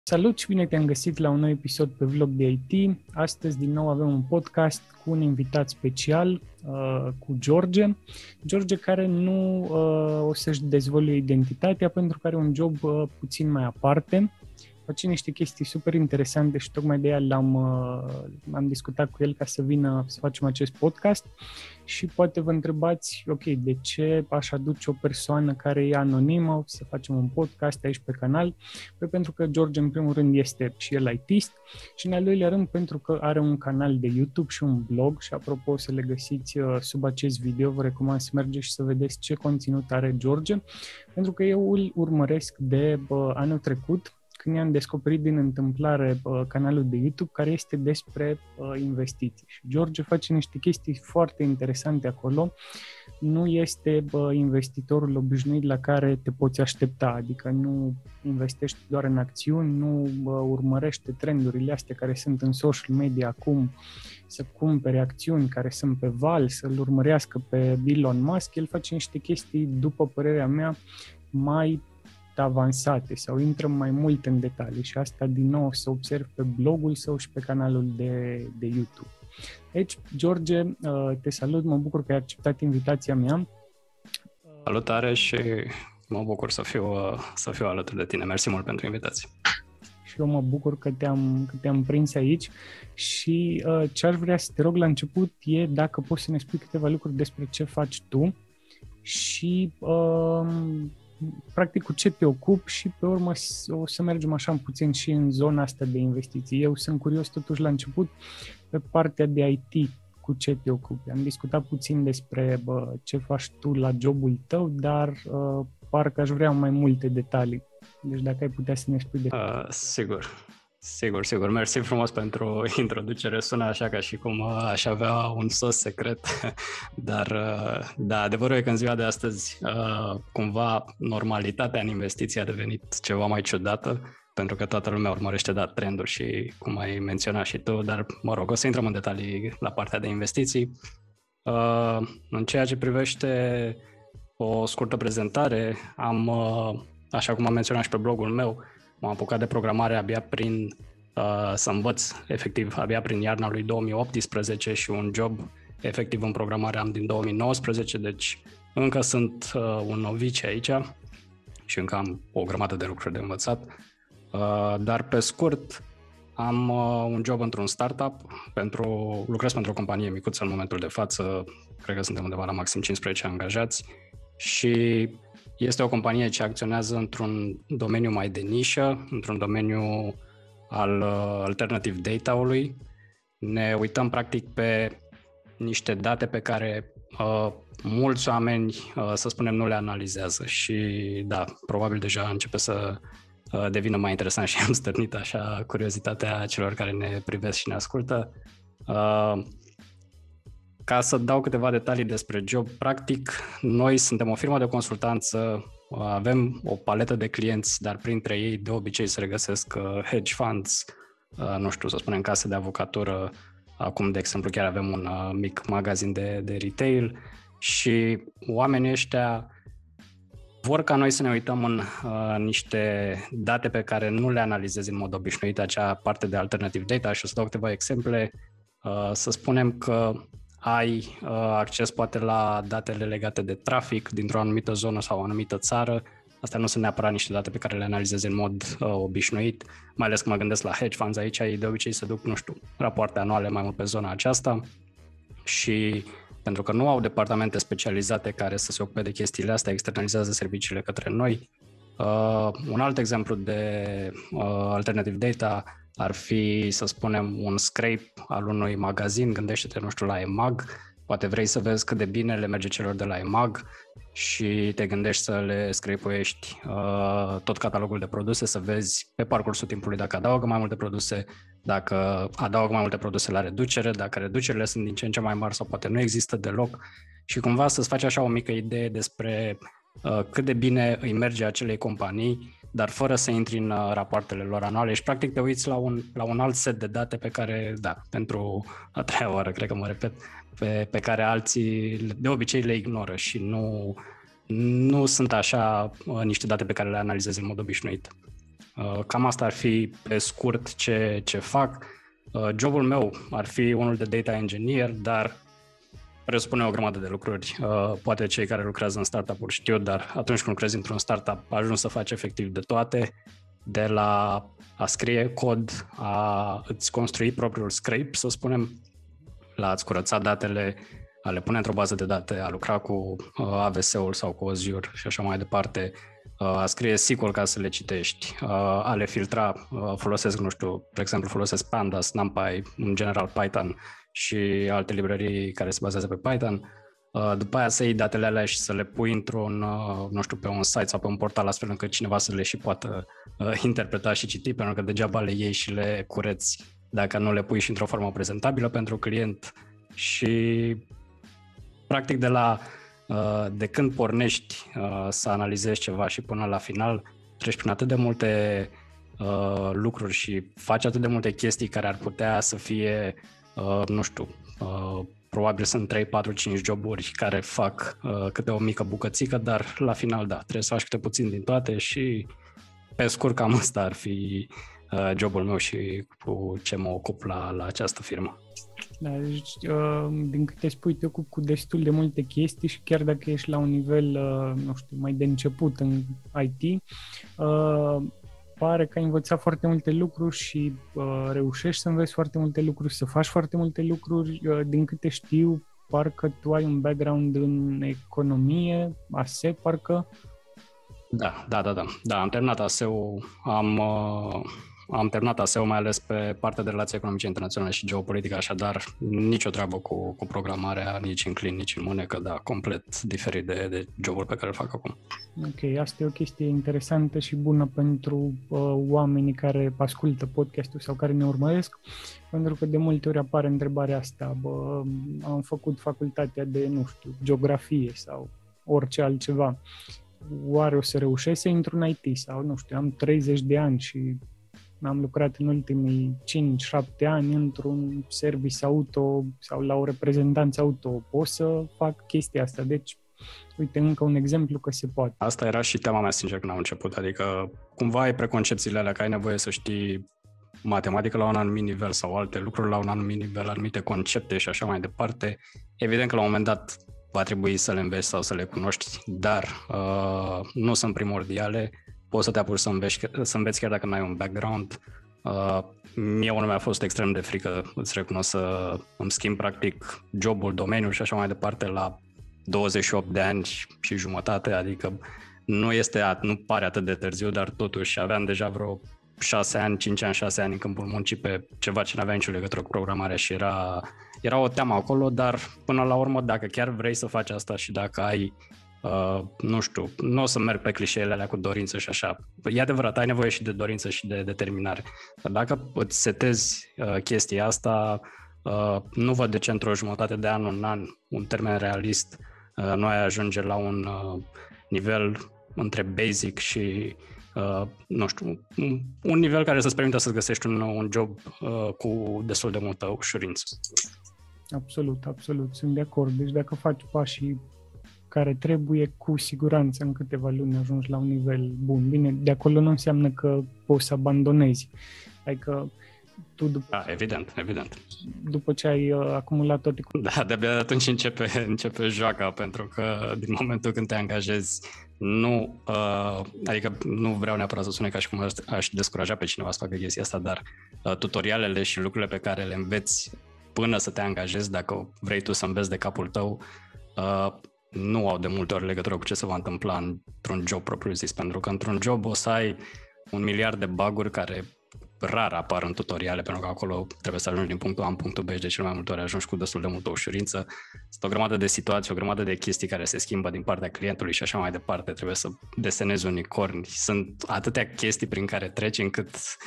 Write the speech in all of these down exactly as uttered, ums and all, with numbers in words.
Salut și bine te-am găsit la un nou episod pe Vlog de I T. Astăzi din nou avem un podcast cu un invitat special, uh, cu George. George care nu uh, o să-și dezvăluie identitatea pentru că are un job uh, puțin mai aparte. Face niște chestii super interesante și tocmai de aia l-am uh, am discutat cu el ca să vină să facem acest podcast. Și poate vă întrebați, ok, de ce aș aduce o persoană care e anonimă să facem un podcast aici pe canal? Păi pentru că George, în primul rând, este și el I T-ist și, în al doilea rând, pentru că are un canal de YouTube și un blog și, apropo, o să le găsiți sub acest video, vă recomand să mergeți și să vedeți ce conținut are George, pentru că eu îl urmăresc de bă, anul trecut, când i-am descoperit din întâmplare uh, canalul de YouTube care este despre uh, investiții. Și George face niște chestii foarte interesante acolo. Nu este uh, investitorul obișnuit la care te poți aștepta, adică nu investește doar în acțiuni, nu uh, urmărește trendurile astea care sunt în social media acum, să cumpere acțiuni care sunt pe val, să-l urmărească pe Elon Musk. El face niște chestii, după părerea mea, mai avansate sau intră mai mult în detalii și asta din nou o să observ pe blogul său și pe canalul de, de YouTube. Deci, George, te salut, mă bucur că ai acceptat invitația mea. Salutare și mă bucur să fiu, să fiu alături de tine. Mersi mult pentru invitație. Și eu mă bucur că te-am, că te-am prins aici și uh, ce aș vrea să te rog la început e dacă poți să ne spui câteva lucruri despre ce faci tu și uh, practic cu ce te ocupi și pe urmă o să mergem așa puțin și în zona asta de investiții. Eu sunt curios totuși la început pe partea de I T, cu ce te ocupi. Am discutat puțin despre bă, ce faci tu la jobul tău, dar uh, parcă aș vrea mai multe detalii. Deci dacă ai putea să ne spui de... Uh, sigur. Sigur, sigur. Mersi frumos pentru introducere. Sună așa ca și cum aș avea un sos secret, dar da, adevărul e că în ziua de astăzi cumva normalitatea în investiții a devenit ceva mai ciudată, pentru că toată lumea urmărește da, trenduri și cum ai menționat și tu, dar mă rog, o să intrăm în detalii la partea de investiții. În ceea ce privește o scurtă prezentare, am, așa cum am menționat și pe blogul meu, m-am apucat de programare abia prin, uh, să învăț, efectiv, abia prin iarna lui două mii optsprezece și un job efectiv în programare am din două mii nouăsprezece, deci încă sunt uh, un novice aici și încă am o grămadă de lucruri de învățat, uh, dar pe scurt am uh, un job într-un startup, pentru, lucrez pentru o companie micuță în momentul de față, cred că suntem undeva la maxim cincisprezece angajați și este o companie ce acționează într-un domeniu mai de nișă, într-un domeniu al uh, alternative data-ului. Ne uităm practic pe niște date pe care uh, mulți oameni, uh, să spunem, nu le analizează și da, probabil deja începe să uh, devină mai interesant și am stârnit așa curiozitatea celor care ne privesc și ne ascultă. Uh, Ca să dau câteva detalii despre job, practic, noi suntem o firmă de consultanță, avem o paletă de clienți, dar printre ei de obicei se regăsesc hedge funds, nu știu, să spunem case de avocatură, acum, de exemplu, chiar avem un mic magazin de, de retail și oamenii ăștia vor ca noi să ne uităm în uh, niște date pe care nu le analizezi în mod obișnuit, acea parte de alternative data și o să dau câteva exemple, uh, să spunem că ai uh, acces poate la datele legate de trafic dintr-o anumită zonă sau o anumită țară. Astea nu sunt neapărat niște date pe care le analizezi în mod uh, obișnuit, mai ales că mă gândesc la hedge funds, aici ei de obicei se duc, nu știu, rapoarte anuale mai mult pe zona aceasta și pentru că nu au departamente specializate care să se ocupe de chestiile astea, externalizează serviciile către noi. Uh, un alt exemplu de uh, alternative data ar fi, să spunem, un scrape al unui magazin, gândește-te, nu știu, la E M A G, poate vrei să vezi cât de bine le merge celor de la E M A G și te gândești să le scrape-uiești uh, tot catalogul de produse, să vezi pe parcursul timpului dacă adaugă mai multe produse, dacă adaugă mai multe produse la reducere, dacă reducerile sunt din ce în ce mai mari sau poate nu există deloc și cumva să-ți faci așa o mică idee despre uh, cât de bine îi merge acelei companii, dar fără să intri în uh, rapoartele lor anuale și practic te uiți la un, la un alt set de date pe care, da, pentru a treia oară, cred că mă repet, pe, pe care alții de obicei le ignoră și nu, nu sunt așa uh, niște date pe care le analizezi în mod obișnuit. Cam asta ar fi pe scurt ce, ce fac. Jobul meu ar fi unul de data engineer, dar presupune o grămadă de lucruri. Poate cei care lucrează în startup-uri știu, dar atunci când lucrezi într-un startup ajungi să faci efectiv de toate, de la a scrie cod, a îți construi propriul scrape, să spunem, la a-ți curăța datele, a le pune într-o bază de date, a lucra cu A W S-ul sau cu Azure și așa mai departe, a scrie S Q L ca să le citești, a le filtra, folosesc, nu știu, de exemplu, folosesc Pandas, NumPy, în general Python și alte librării care se bazează pe Python. După aia să iei datele alea și să le pui într-un, nu știu, pe un site sau pe un portal astfel încât cineva să le și poată interpreta și citi, pentru că degeaba le iei și le cureți dacă nu le pui și într-o formă prezentabilă pentru client. Și practic de la de când pornești să analizezi ceva și până la final treci prin atât de multe lucruri și faci atât de multe chestii care ar putea să fie, nu știu, probabil sunt trei, patru, cinci joburi care fac câte o mică bucățică, dar la final da, trebuie să faci câte puțin din toate și pe scurt cam ăsta ar fi jobul meu și cu ce mă ocup la, la această firmă. Da, deci, din câte spui, te ocupi cu destul de multe chestii și chiar dacă ești la un nivel, nu știu, mai de început în I T, pare că ai învățat foarte multe lucruri și reușești să înveți foarte multe lucruri, să faci foarte multe lucruri. Din câte știu, parcă tu ai un background în economie, A S E, parcă? Da, da, da, da. Da, am terminat A S E-ul, am... Am terminat A S E-ul mai ales pe partea de relații economice internaționale și geopolitică, așadar nicio treabă cu, cu programarea, nici în clin, nici în mânecă, da, complet diferit de, de jobul pe care îl fac acum. Ok, asta e o chestie interesantă și bună pentru uh, oamenii care ascultă podcastul sau care ne urmăresc, pentru că de multe ori apare întrebarea asta, bă, am făcut facultatea de, nu știu, geografie sau orice altceva, oare o să reușesc să intru în I T sau, nu știu, am treizeci de ani și am lucrat în ultimii cinci șapte ani într-un service auto sau la o reprezentanță auto. Pot să fac chestia asta. Deci, uite, încă un exemplu că se poate. Asta era și teama mea, sincer, când am început. Adică, cumva ai preconcepțiile alea că ai nevoie să știi matematică la un anumit nivel sau alte lucruri la un anumit nivel, anumite concepte și așa mai departe. Evident că la un moment dat va trebui să le înveți sau să le cunoști, dar uh, nu sunt primordiale. Poți să te apuci să înveți, să înveți chiar dacă nu ai un background. Uh, mie unul mi-a fost extrem de frică, îți recunosc, să îmi schimb practic jobul, domeniul și așa mai departe la douăzeci și opt de ani și jumătate, adică nu este, nu pare atât de târziu, dar totuși aveam deja vreo șase ani, cinci ani, șase ani în câmpul muncii pe ceva ce n-avea nicio legătură cu programarea și era, era o teamă acolo, dar până la urmă, dacă chiar vrei să faci asta și dacă ai Uh, nu știu, nu o să merg pe clișeele alea cu dorință și așa. E adevărat, ai nevoie și de dorință și de determinare. Dar dacă îți setezi uh, chestia asta, uh, nu văd de ce într-o jumătate de an, un an, un termen realist, uh, nu ai ajunge la un uh, nivel între basic și, uh, nu știu, un, un nivel care să-ți permită să-ți găsești un, un job uh, cu destul de multă ușurință. Absolut, absolut, sunt de acord. Deci dacă faci pașii care trebuie, cu siguranță în câteva luni ajungi la un nivel bun. Bine, de acolo nu înseamnă că poți să abandonezi. Adică tu după... Da, evident, evident. După ce ai uh, acumulat toate... Da, de-abia atunci începe, începe joaca, pentru că din momentul când te angajezi, nu, uh, adică nu vreau neapărat să sune ca și cum aș, aș descuraja pe cineva să facă chestia asta, dar uh, tutorialele și lucrurile pe care le înveți până să te angajezi, dacă vrei tu să înveți de capul tău, uh, nu au de multe ori legătură cu ce se va întâmpla într-un job propriu-zis, pentru că într-un job o să ai un miliard de bug-uri care rar apar în tutoriale, pentru că acolo trebuie să ajungi din punctul A în punctul B și de cel mai multe ori ajungi cu destul de multă ușurință. Sunt o grămadă de situații, o grămadă de chestii care se schimbă din partea clientului și așa mai departe. Trebuie să desenezi unicorni. Sunt atâtea chestii prin care treci încât,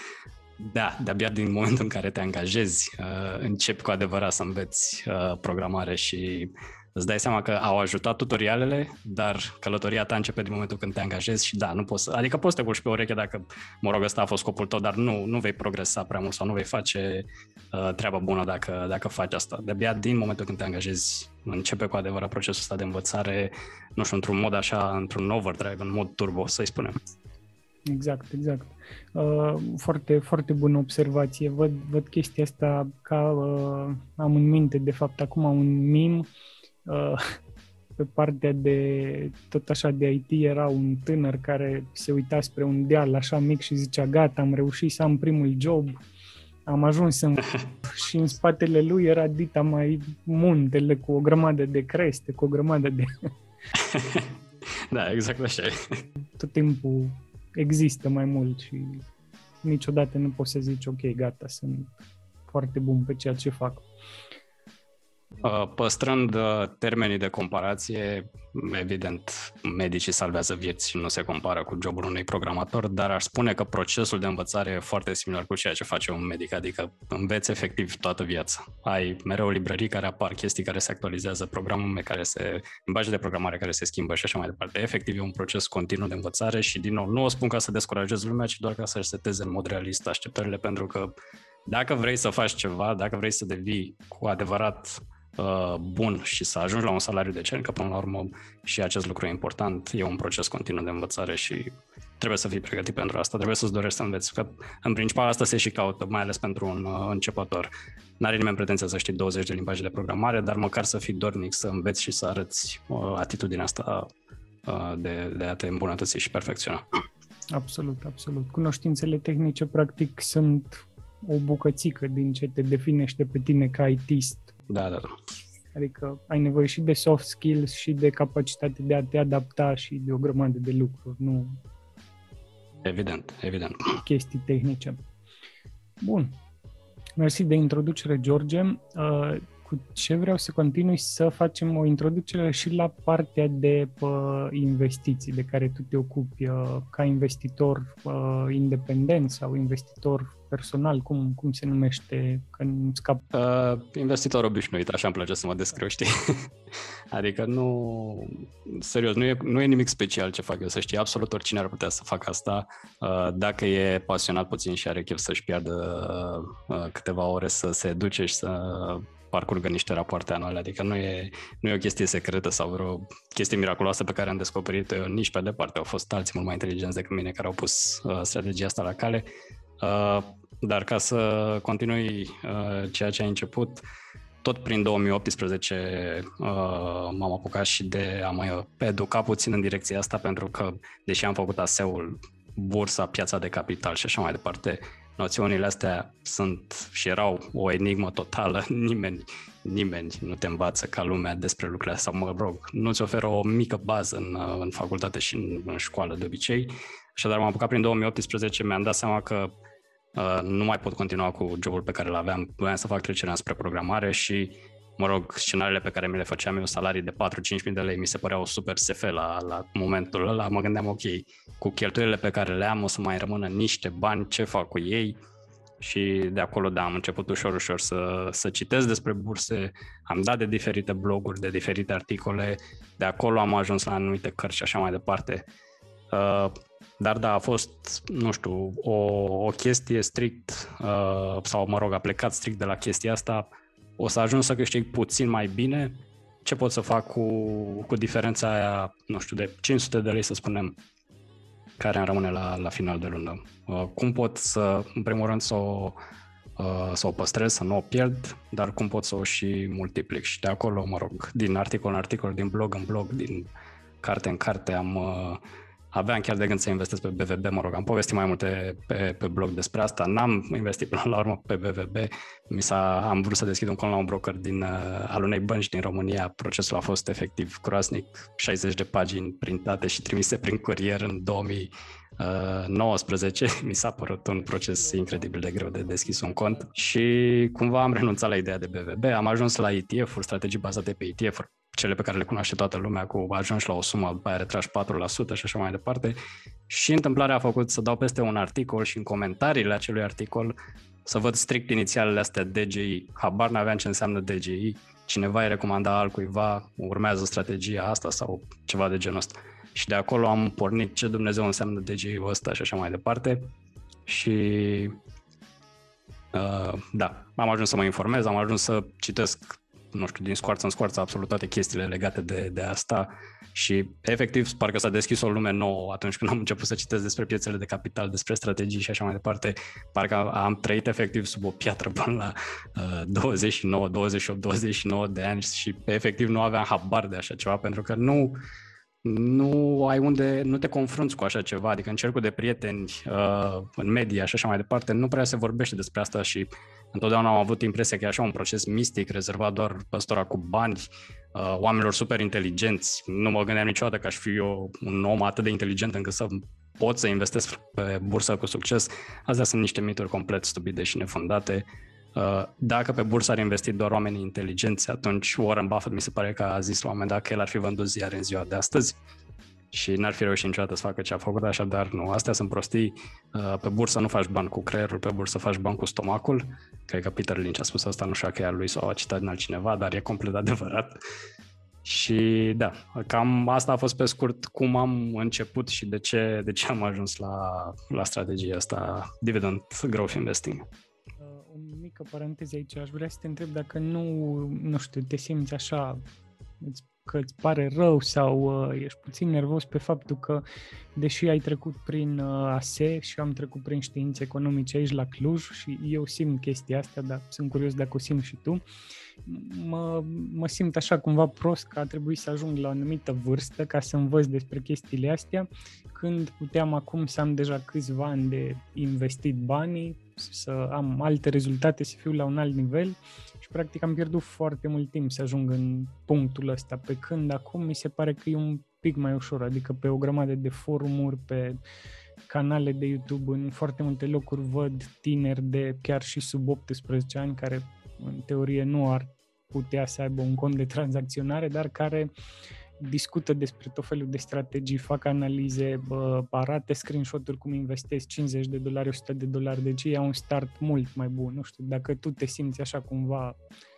da, de-abia din momentul în care te angajezi, uh, începi cu adevărat să înveți uh, programare și îți dai seama că au ajutat tutorialele, dar călătoria ta începe din momentul când te angajezi și da, nu poți să, adică poți să te culci pe ureche dacă, mă rog, ăsta a fost scopul tău, dar nu, nu vei progresa prea mult sau nu vei face uh, treaba bună dacă, dacă faci asta. De-abia din momentul când te angajezi începe cu adevărat procesul ăsta de învățare, nu știu, într-un mod așa, într-un overdrive, în mod turbo, să-i spunem. Exact, exact. Uh, foarte, foarte bună observație. Văd, văd chestia asta ca, uh, am în minte, de fapt, acum un meme, uh, pe partea de, tot așa, de I T, era un tânăr care se uita spre un deal așa mic și zicea, gata, am reușit să am primul job, am ajuns în... și în spatele lui era dita mai muntele cu o grămadă de creste, cu o grămadă de... Da, exact așa. Tot timpul există mai mult și niciodată nu poți să zici, ok, gata, sunt foarte bun pe ceea ce fac. Păstrând termenii de comparație, evident, medicii salvează vieți și nu se compară cu jobul unui programator, dar aș spune că procesul de învățare e foarte similar cu ceea ce face un medic, adică înveți efectiv toată viața. Ai mereu librării care apar, chestii care se actualizează, programe care se, limbaje de programare care se schimbă și așa mai departe. Efectiv e un proces continuu de învățare și, din nou, nu o spun ca să descurajez lumea, ci doar ca să-și seteze în mod realist așteptările, pentru că dacă vrei să faci ceva, dacă vrei să devii cu adevărat bun și să ajungi la un salariu decent, că până la urmă și acest lucru e important, e un proces continuu de învățare și trebuie să fii pregătit pentru asta, trebuie să-ți dorești să înveți, că în principal asta se și caută, mai ales pentru un uh, începător. N-are nimeni pretenția să știi douăzeci de limbaje de programare, dar măcar să fii dornic să înveți și să arăți uh, atitudinea asta uh, de, de a te îmbunătăți și perfecționa. Absolut, absolut. Cunoștințele tehnice, practic, sunt o bucățică din ce te definește pe tine ca I T-ist. Da, da, da. Adică ai nevoie și de soft skills și de capacitate de a te adapta și de o grămadă de lucruri, nu Evident, evident. chestii tehnice. Bun. Mersi de introducere, George. Uh, cu ce vreau să continui să facem o introducere și la partea de uh, investiții de care tu te ocupi uh, ca investitor uh, independent sau investitor personal, cum, cum se numește, că nu scap. Uh, investitor obișnuit, așa îmi place să mă descriu, știi? Adică nu, serios, nu e, nu e nimic special ce fac eu, să știi, absolut oricine ar putea să facă asta, uh, dacă e pasionat puțin și are chef să-și piardă uh, câteva ore să se educe și să parcurgă niște rapoarte anuale, adică nu e, nu e o chestie secretă sau vreo chestie miraculoasă pe care am descoperit eu nici pe departe, au fost alții mult mai inteligenți decât mine care au pus uh, strategia asta la cale. Uh, dar ca să continui uh, ceea ce ai început, tot prin două mii optsprezece uh, m-am apucat și de a mă educa puțin în direcția asta, pentru că, deși am făcut A S E-ul, bursa, piața de capital și așa mai departe, noțiunile astea sunt și erau o enigmă totală. Nimeni, nimeni nu te învață ca lumea despre lucrurile astea, sau mă rog, nu-ți oferă o mică bază în, în facultate și în, în școală de obicei. Așadar m-am apucat prin două mii optsprezece, mi-am dat seama că Uh, nu mai pot continua cu jobul pe care l-aveam, voiam să fac trecerea spre programare și, mă rog, scenariile pe care mi le făceam eu, salarii de patru-cinci mii de lei, mi se păreau super S F la, la momentul ăla. Mă gândeam, ok, cu cheltuielile pe care le am o să mai rămână niște bani, ce fac cu ei? Și de acolo, da, am început ușor, ușor să, să citesc despre burse, am dat de diferite bloguri, de diferite articole, de acolo am ajuns la anumite cărți și așa mai departe. Uh, Dar da, a fost, nu știu, o, o chestie strict, uh, sau mă rog, a plecat strict de la chestia asta, o să ajung să câștig puțin mai bine, ce pot să fac cu, cu diferența aia, nu știu, de cinci sute de lei, să spunem, care îmi rămâne la, la final de lună. Uh, cum pot să, în primul rând, să o, uh, să o păstrez, să nu o pierd, dar cum pot să o și multiplic. Și de acolo, mă rog, din articol în articol, din blog în blog, din carte în carte, am... Uh, Aveam chiar de gând să investesc pe B V B, mă rog, am povestit mai multe pe, pe blog despre asta, n-am investit până la urmă pe B V B, mi s-a, am vrut să deschid un cont la un broker din, uh, al unei bănci din România, procesul a fost efectiv groaznic, șaizeci de pagini printate și trimise prin curier în două mii nouăsprezece, mi s-a părut un proces incredibil de greu de deschis un cont și cumva am renunțat la ideea de B V B, am ajuns la E T F-uri, strategii bazate pe E T F-uri, cele pe care le cunoaște toată lumea, cu ajungi la o sumă, după aia retragi patru la sută și așa mai departe. Și întâmplarea a făcut să dau peste un articol și în comentariile acelui articol să văd strict inițialele astea D G I. Habar n-aveam ce înseamnă D G I, cineva îi recomanda altcuiva, urmează strategia asta sau ceva de genul ăsta. Și de acolo am pornit ce Dumnezeu înseamnă D G I-ul ăsta și așa mai departe. Și uh, da, am ajuns să mă informez, am ajuns să citesc nu știu, din scoarță în scoarță absolut toate chestiile legate de, de asta și efectiv parcă s-a deschis o lume nouă atunci când am început să citesc despre piețele de capital, despre strategii și așa mai departe. Parcă am trăit efectiv sub o piatră până la uh, douăzeci și nouă, douăzeci și opt, douăzeci și nouă de ani și efectiv nu aveam habar de așa ceva pentru că nu nu ai unde, nu te confrunți cu așa ceva, adică în cercul de prieteni, uh, în media și așa mai departe, nu prea se vorbește despre asta și întotdeauna am avut impresia că e așa un proces mistic, rezervat doar păstora cu bani, uh, oamenilor super inteligenți. Nu mă gândeam niciodată că aș fi eu un om atât de inteligent încât să pot să investesc pe bursă cu succes. Astea sunt niște mituri complet stupide și nefondate. Dacă pe bursă ar investi doar oamenii inteligenți, atunci Warren Buffett mi se pare că a zis la un moment dat că el ar fi vândut ziare în ziua de astăzi și n-ar fi reușit niciodată să facă ce a făcut, așadar nu, astea sunt prostii. Pe bursă nu faci bani cu creierul, pe bursă faci bani cu stomacul. Cred că Peter Lynch a spus asta, nu știu că e al lui sau a citat din altcineva, dar e complet adevărat. Și da, cam asta a fost pe scurt cum am început și de ce, de ce am ajuns la, la strategia asta, Dividend Growth Investing. O mică paranteză aici, aș vrea să te întreb dacă nu, nu știu, te simți așa, că îți pare rău sau uh, ești puțin nervos pe faptul că, deși ai trecut prin uh, A S E și am trecut prin științe economice aici la Cluj și eu simt chestia asta, dar sunt curios dacă o simți și tu, mă, mă simt așa cumva prost că a trebuit să ajung la o anumită vârstă ca să învăț despre chestiile astea, când puteam acum să am deja câțiva ani de investit banii, să am alte rezultate, să fiu la un alt nivel și practic am pierdut foarte mult timp să ajung în punctul ăsta, pe când acum mi se pare că e un pic mai ușor, adică pe o grămadă de forumuri, pe canale de YouTube, în foarte multe locuri văd tineri de chiar și sub optsprezece ani care în teorie nu ar putea să aibă un cont de tranzacționare, dar care discută despre tot felul de strategii, fac analize, bă, arată screenshot-uri cum investesc cincizeci de dolari, o sută de dolari, deci e un start mult mai bun. Nu știu, dacă tu te simți așa cumva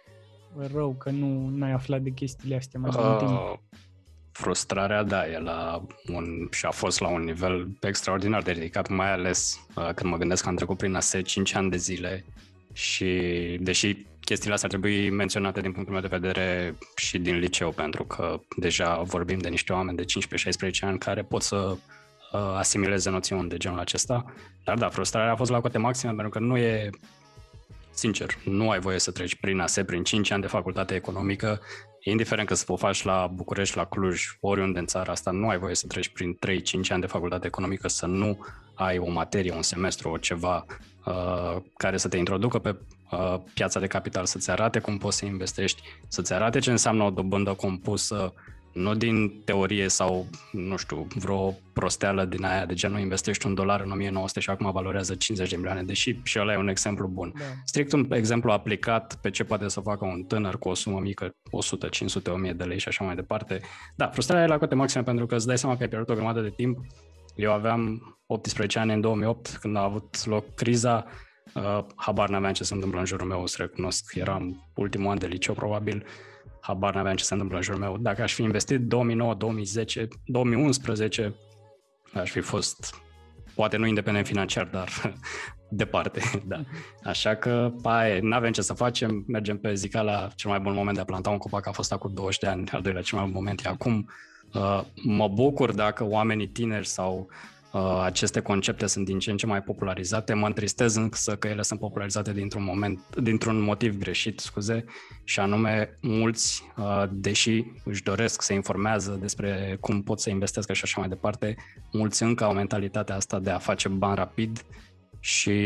rău că nu n-ai aflat de chestiile astea mai uh, timp. Frustrarea, da, e la un, și a fost la un nivel extraordinar de ridicat, mai ales uh, când mă gândesc că am trecut prin A S E cinci ani de zile și deși chestiile astea ar trebui menționate din punctul meu de vedere și din liceu, pentru că deja vorbim de niște oameni de cincisprezece șaisprezece ani care pot să uh, asimileze noțiuni de genul acesta. Dar da, frustrarea a fost la cote maxime, pentru că nu e, sincer, nu ai voie să treci prin A S E, prin cinci ani de facultate economică, indiferent că să o faci la București, la Cluj, oriunde în țara asta, nu ai voie să treci prin trei cinci ani de facultate economică să nu ai o materie, un semestru, o ceva uh, care să te introducă pe uh, piața de capital, să-ți arate cum poți să investești, să-ți arate ce înseamnă o dobândă compusă, nu din teorie sau, nu știu, vreo prosteală din aia de genul investești un dolar în o mie nouă sute și acum valorează cincizeci de milioane, deși și ăla e un exemplu bun. Da. Strict un exemplu aplicat pe ce poate să facă un tânăr cu o sumă mică, o sută, cinci sute, o mie de lei și așa mai departe. Da, frustrarea e la cote maxime pentru că îți dai seama că ai pierdut o grămadă de timp. Eu aveam optsprezece ani în două mii opt, când a avut loc criza, uh, habar n-aveam ce se întâmplă în jurul meu, o să recunosc, eram ultimul an de liceu probabil, habar n-aveam ce se întâmplă în jurul meu. Dacă aș fi investit două mii nouă, două mii zece, două mii unsprezece, aș fi fost, poate nu independent financiar, dar departe, da. Așa că, aia, n-avem ce să facem, mergem pe zicala, cel mai bun moment de a planta un copac a fost acum douăzeci de ani, al doilea cel mai bun moment e acum. Uh, mă bucur dacă oamenii tineri sau uh, aceste concepte sunt din ce în ce mai popularizate. Mă întristez însă că ele sunt popularizate dintr-un moment, dintr-un motiv greșit, scuze, și anume mulți, uh, deși își doresc să informează despre cum pot să investesc și așa mai departe, mulți încă au mentalitatea asta de a face bani rapid și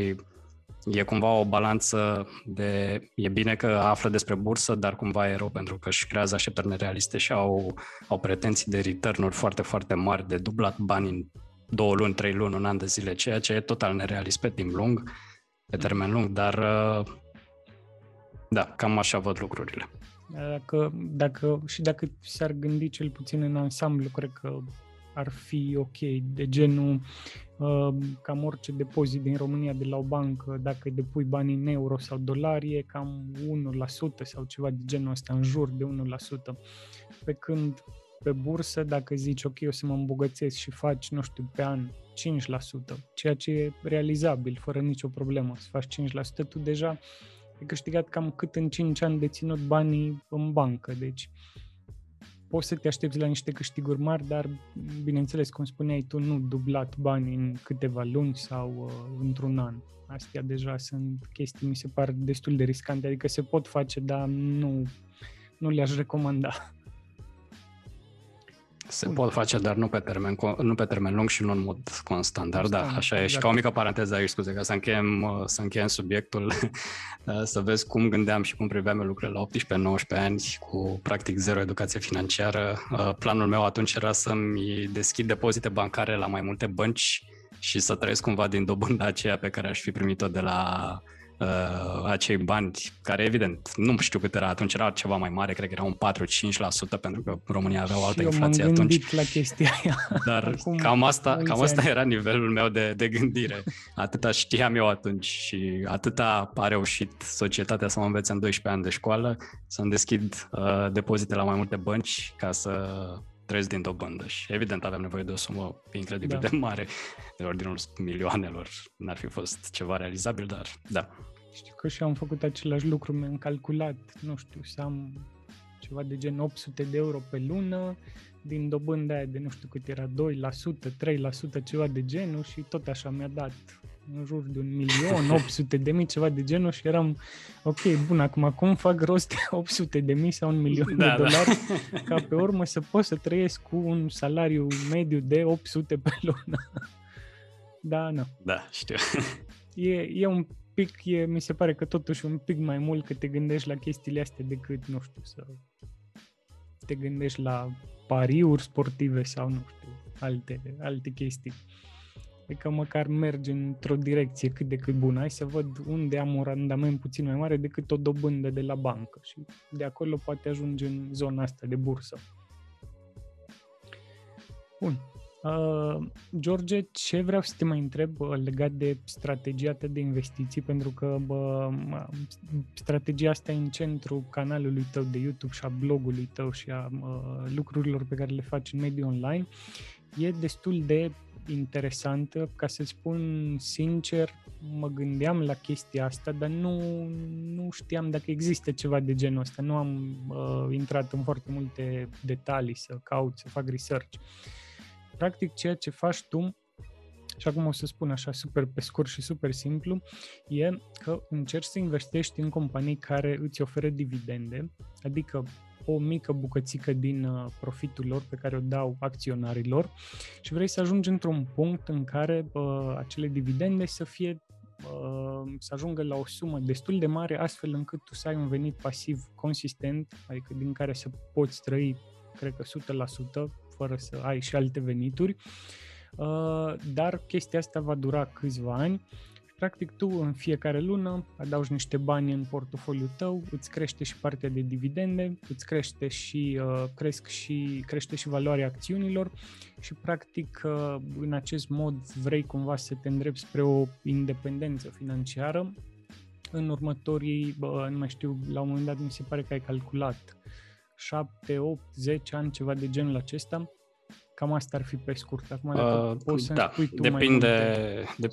e cumva o balanță de, e bine că află despre bursă, dar cumva e rău pentru că își creează așteptări nerealiste și au, au pretenții de return-uri foarte, foarte mari, de dublat bani în două luni, trei luni, un an de zile, ceea ce e total nerealist pe timp lung, pe termen lung, dar da, cam așa văd lucrurile. Dacă, dacă, și dacă s-ar gândi cel puțin în ansamblu, cred că ar fi ok, de genul cam orice depozit din România de la o bancă, dacă depui bani în euro sau dolari, e cam unu la sută sau ceva de genul ăsta, în jur de unu la sută. Pe când pe bursă, dacă zici ok, o să mă îmbogățesc și faci, nu știu, pe an cinci la sută, ceea ce e realizabil, fără nicio problemă, să faci cinci la sută, tu deja ai câștigat cam cât în cinci ani de ținut banii în bancă. Deci poți să te aștepți la niște câștiguri mari, dar, bineînțeles, cum spuneai tu, nu dublat banii în câteva luni sau uh, într-un an. Astea deja sunt chestii, mi se par destul de riscante, adică se pot face, dar nu, nu le-aș recomanda. Se Bun. pot face, dar nu pe termen, nu pe termen lung și nu în mod constant. Dar constant, da, așa e. Exact. Și ca o mică paranteză aici, scuze, ca să încheiem, să încheiem subiectul, să vezi cum gândeam și cum priveam lucrurile la optsprezece nouăsprezece ani, cu practic zero educație financiară. Planul meu atunci era să-mi deschid depozite bancare la mai multe bănci și să trăiesc cumva din dobânda aceea pe care aș fi primit-o de la uh, acei bani, care evident, nu știu cât era atunci, era ceva mai mare, cred că era un patru-cinci la sută, pentru că România avea o altă și inflație eu m-am atunci. gândit la chestia aia. Dar Acum, cam asta, cam asta era nivelul meu de, de gândire. Atâta știam eu atunci și atâta a reușit societatea să mă învețe în doisprezece ani de școală, să-mi deschid uh, depozite la mai multe bănci ca să trăiesc din dobândă și evident aveam nevoie de o sumă incredibil da. de mare, de ordinul milioanelor, n-ar fi fost ceva realizabil, dar da. Știu că și am făcut același lucru, mi-am calculat, nu știu, să am ceva de gen opt sute de euro pe lună, din dobânda aia de nu știu cât era, doi la sută, trei la sută, ceva de genul și tot așa mi-a dat în jur de un milion, opt sute de mii, ceva de genul și eram, ok, bun, acum cum fac rost de opt sute de mii sau un milion da, de dolari da. ca pe urmă să pot să trăiesc cu un salariu mediu de opt sute pe lună. Da, nu. Da, știu. E, e un pic, e, mi se pare că totuși un pic mai mult că te gândești la chestiile astea decât, nu știu, să te gândești la pariuri sportive sau, nu știu, alte, alte chestii. Adică măcar mergi într-o direcție cât de cât bună. Hai să văd unde am un randament puțin mai mare decât o dobândă de la bancă și de acolo poate ajunge în zona asta de bursă. Bun. Uh, George, ce vreau să te mai întreb uh, legat de strategia ta de investiții, pentru că uh, strategia asta e în centrul canalului tău de YouTube și a blogului tău și a uh, lucrurilor pe care le faci în mediul online. E destul de interesantă, ca să spun sincer, mă gândeam la chestia asta, dar nu, nu știam dacă există ceva de genul ăsta. Nu am uh, intrat în foarte multe detalii să caut, să fac research. Practic, ceea ce faci tu, și acum o să spun așa super pe scurt și super simplu, e că încerci să investești în companii care îți oferă dividende, adică o mică bucățică din profitul lor pe care o dau acționarilor și vrei să ajungi într-un punct în care uh, acele dividende să fie uh, să ajungă la o sumă destul de mare, astfel încât tu să ai un venit pasiv consistent, adică din care să poți trăi, cred că o sută la sută, fără să ai și alte venituri, uh, dar chestia asta va dura câțiva ani. Practic tu în fiecare lună adaugi niște bani în portofoliul tău, îți crește și partea de dividende, îți crește și, uh, cresc și, crește și valoarea acțiunilor și practic uh, în acest mod vrei cumva să te îndrepți spre o independență financiară. În următorii, bă, nu mai știu, la un moment dat mi se pare că ai calculat șapte, opt, zece ani, ceva de genul acesta. Cam asta ar fi pe scurt. Acum dacă uh, poți să-mi da, spui tu depinde, mai de,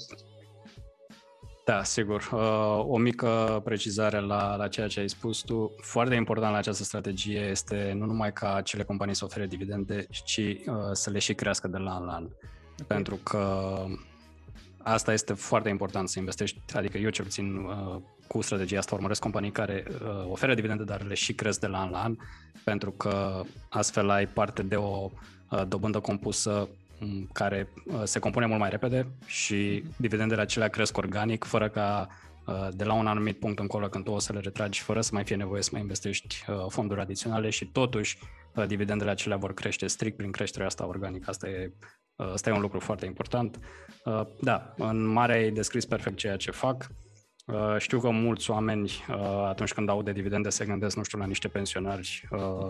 Da, sigur. Uh, o mică precizare la, la ceea ce ai spus tu. Foarte important la această strategie este nu numai ca acele companii să ofere dividende, ci uh, să le și crească de la an la an. Okay. Pentru că asta este foarte important să investești, adică eu cel puțin uh, cu strategia asta urmăresc companii care uh, oferă dividende, dar le și cresc de la an la an, pentru că astfel ai parte de o uh, dobândă compusă care se compune mult mai repede și dividendele acelea cresc organic, fără ca de la un anumit punct încolo, când tu o să le retragi, fără să mai fie nevoie să mai investești fonduri adiționale și totuși dividendele acelea vor crește strict prin creșterea asta organică. Asta e, asta e un lucru foarte important. Da, în mare ai descris perfect ceea ce fac. Știu că mulți oameni, atunci când aud de dividende, se gândesc, nu știu, la niște pensionari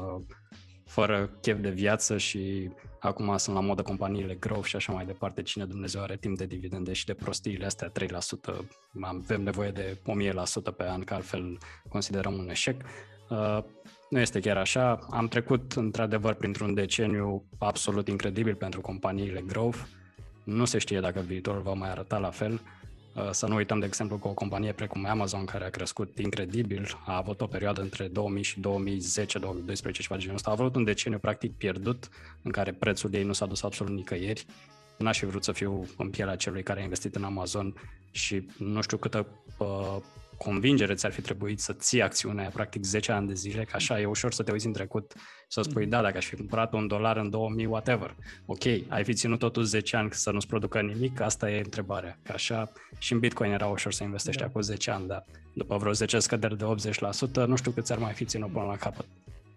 fără chef de viață și acum sunt la modă companiile growth și așa mai departe. Cine Dumnezeu are timp de dividende și de prostiile astea trei la sută, avem nevoie de o mie la sută pe an, că altfel considerăm un eșec. Uh, nu este chiar așa. Am trecut într-adevăr printr-un deceniu absolut incredibil pentru companiile growth. Nu se știe dacă viitorul va mai arăta la fel. Să nu uităm, de exemplu, că o companie precum Amazon, care a crescut incredibil, a avut o perioadă între două mii și două mii zece două mii doisprezece și ceva de genul ăsta, a avut un deceniu practic pierdut, în care prețul ei nu s-a dus absolut nicăieri. N-aș fi vrut să fiu în pielea celui care a investit în Amazon și nu știu câtă uh, convingere ți-ar fi trebuit să ții acțiunea practic zece ani de zile, că așa e ușor să te uiți în trecut și să spui, da, dacă aș fi cumpărat un dolar în două mii, whatever. Ok, ai fi ținut totul zece ani să nu-ți producă nimic? Asta e întrebarea. Că așa și în Bitcoin era ușor să investești da. Acum zece ani, dar după vreo zece scăderi de optzeci la sută, nu știu cât ți-ar mai fi ținut până la capăt.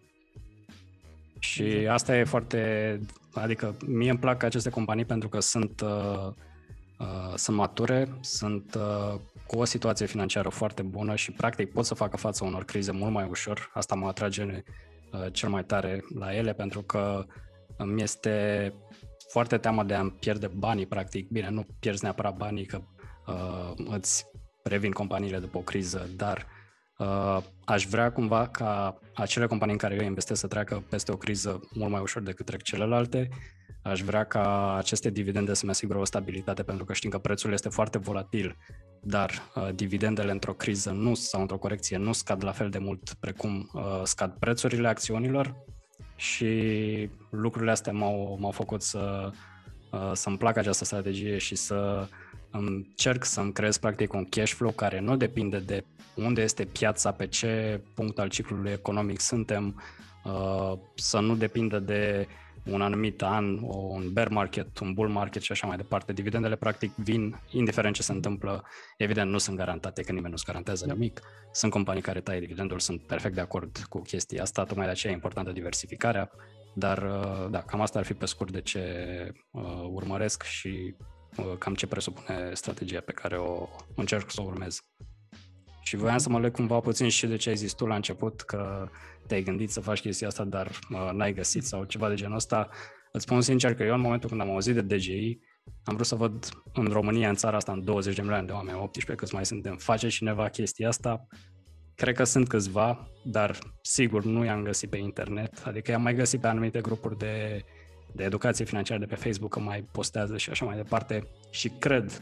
Și exact. Asta e foarte... Adică mie îmi plac aceste companii pentru că sunt... Uh, Uh, sunt mature, sunt uh, cu o situație financiară foarte bună și practic pot să facă față unor crize mult mai ușor. Asta mă atrage uh, cel mai tare la ele, pentru că îmi este foarte teamă de a-mi pierde banii, practic. Bine, nu pierzi neapărat banii, că uh, îți revin companiile după o criză, dar uh, aș vrea cumva ca acele companii în care eu investesc să treacă peste o criză mult mai ușor decât trec celelalte. Aș vrea ca aceste dividende să-mi asigură o stabilitate, pentru că știm că prețul este foarte volatil, dar uh, dividendele într-o criză nu, sau într-o corecție nu scad la fel de mult precum uh, scad prețurile acțiunilor și lucrurile astea m-au, m-au făcut să, uh, să-mi placă această strategie și să încerc să-mi creez practic un cash flow care nu depinde de unde este piața, pe ce punct al ciclului economic suntem, uh, să nu depindă de un anumit an, un bear market, un bull market și așa mai departe. Dividendele practic vin indiferent ce se întâmplă. Evident, nu sunt garantate, că nimeni nu-ți garantează da. nimic. Sunt companii care taie dividendul, sunt perfect de acord cu chestia asta, tocmai de aceea e importantă diversificarea, dar da, cam asta ar fi pe scurt de ce uh, urmăresc și uh, cam ce presupune strategia pe care o încerc să o urmez. Și voiam să mă leg cumva puțin și de ce ai zis tu la început, că te-ai gândit să faci chestia asta, dar uh, n-ai găsit sau ceva de genul ăsta. Îți spun sincer că eu în momentul când am auzit de D J I, am vrut să văd în România, în țara asta, în douăzeci de milioane de oameni, optsprezece, câți mai suntem, face cineva chestia asta. Cred că sunt câțiva, dar sigur nu i-am găsit pe internet, adică i-am mai găsit pe anumite grupuri de, de educație financiară de pe Facebook, că mai postează și așa mai departe și cred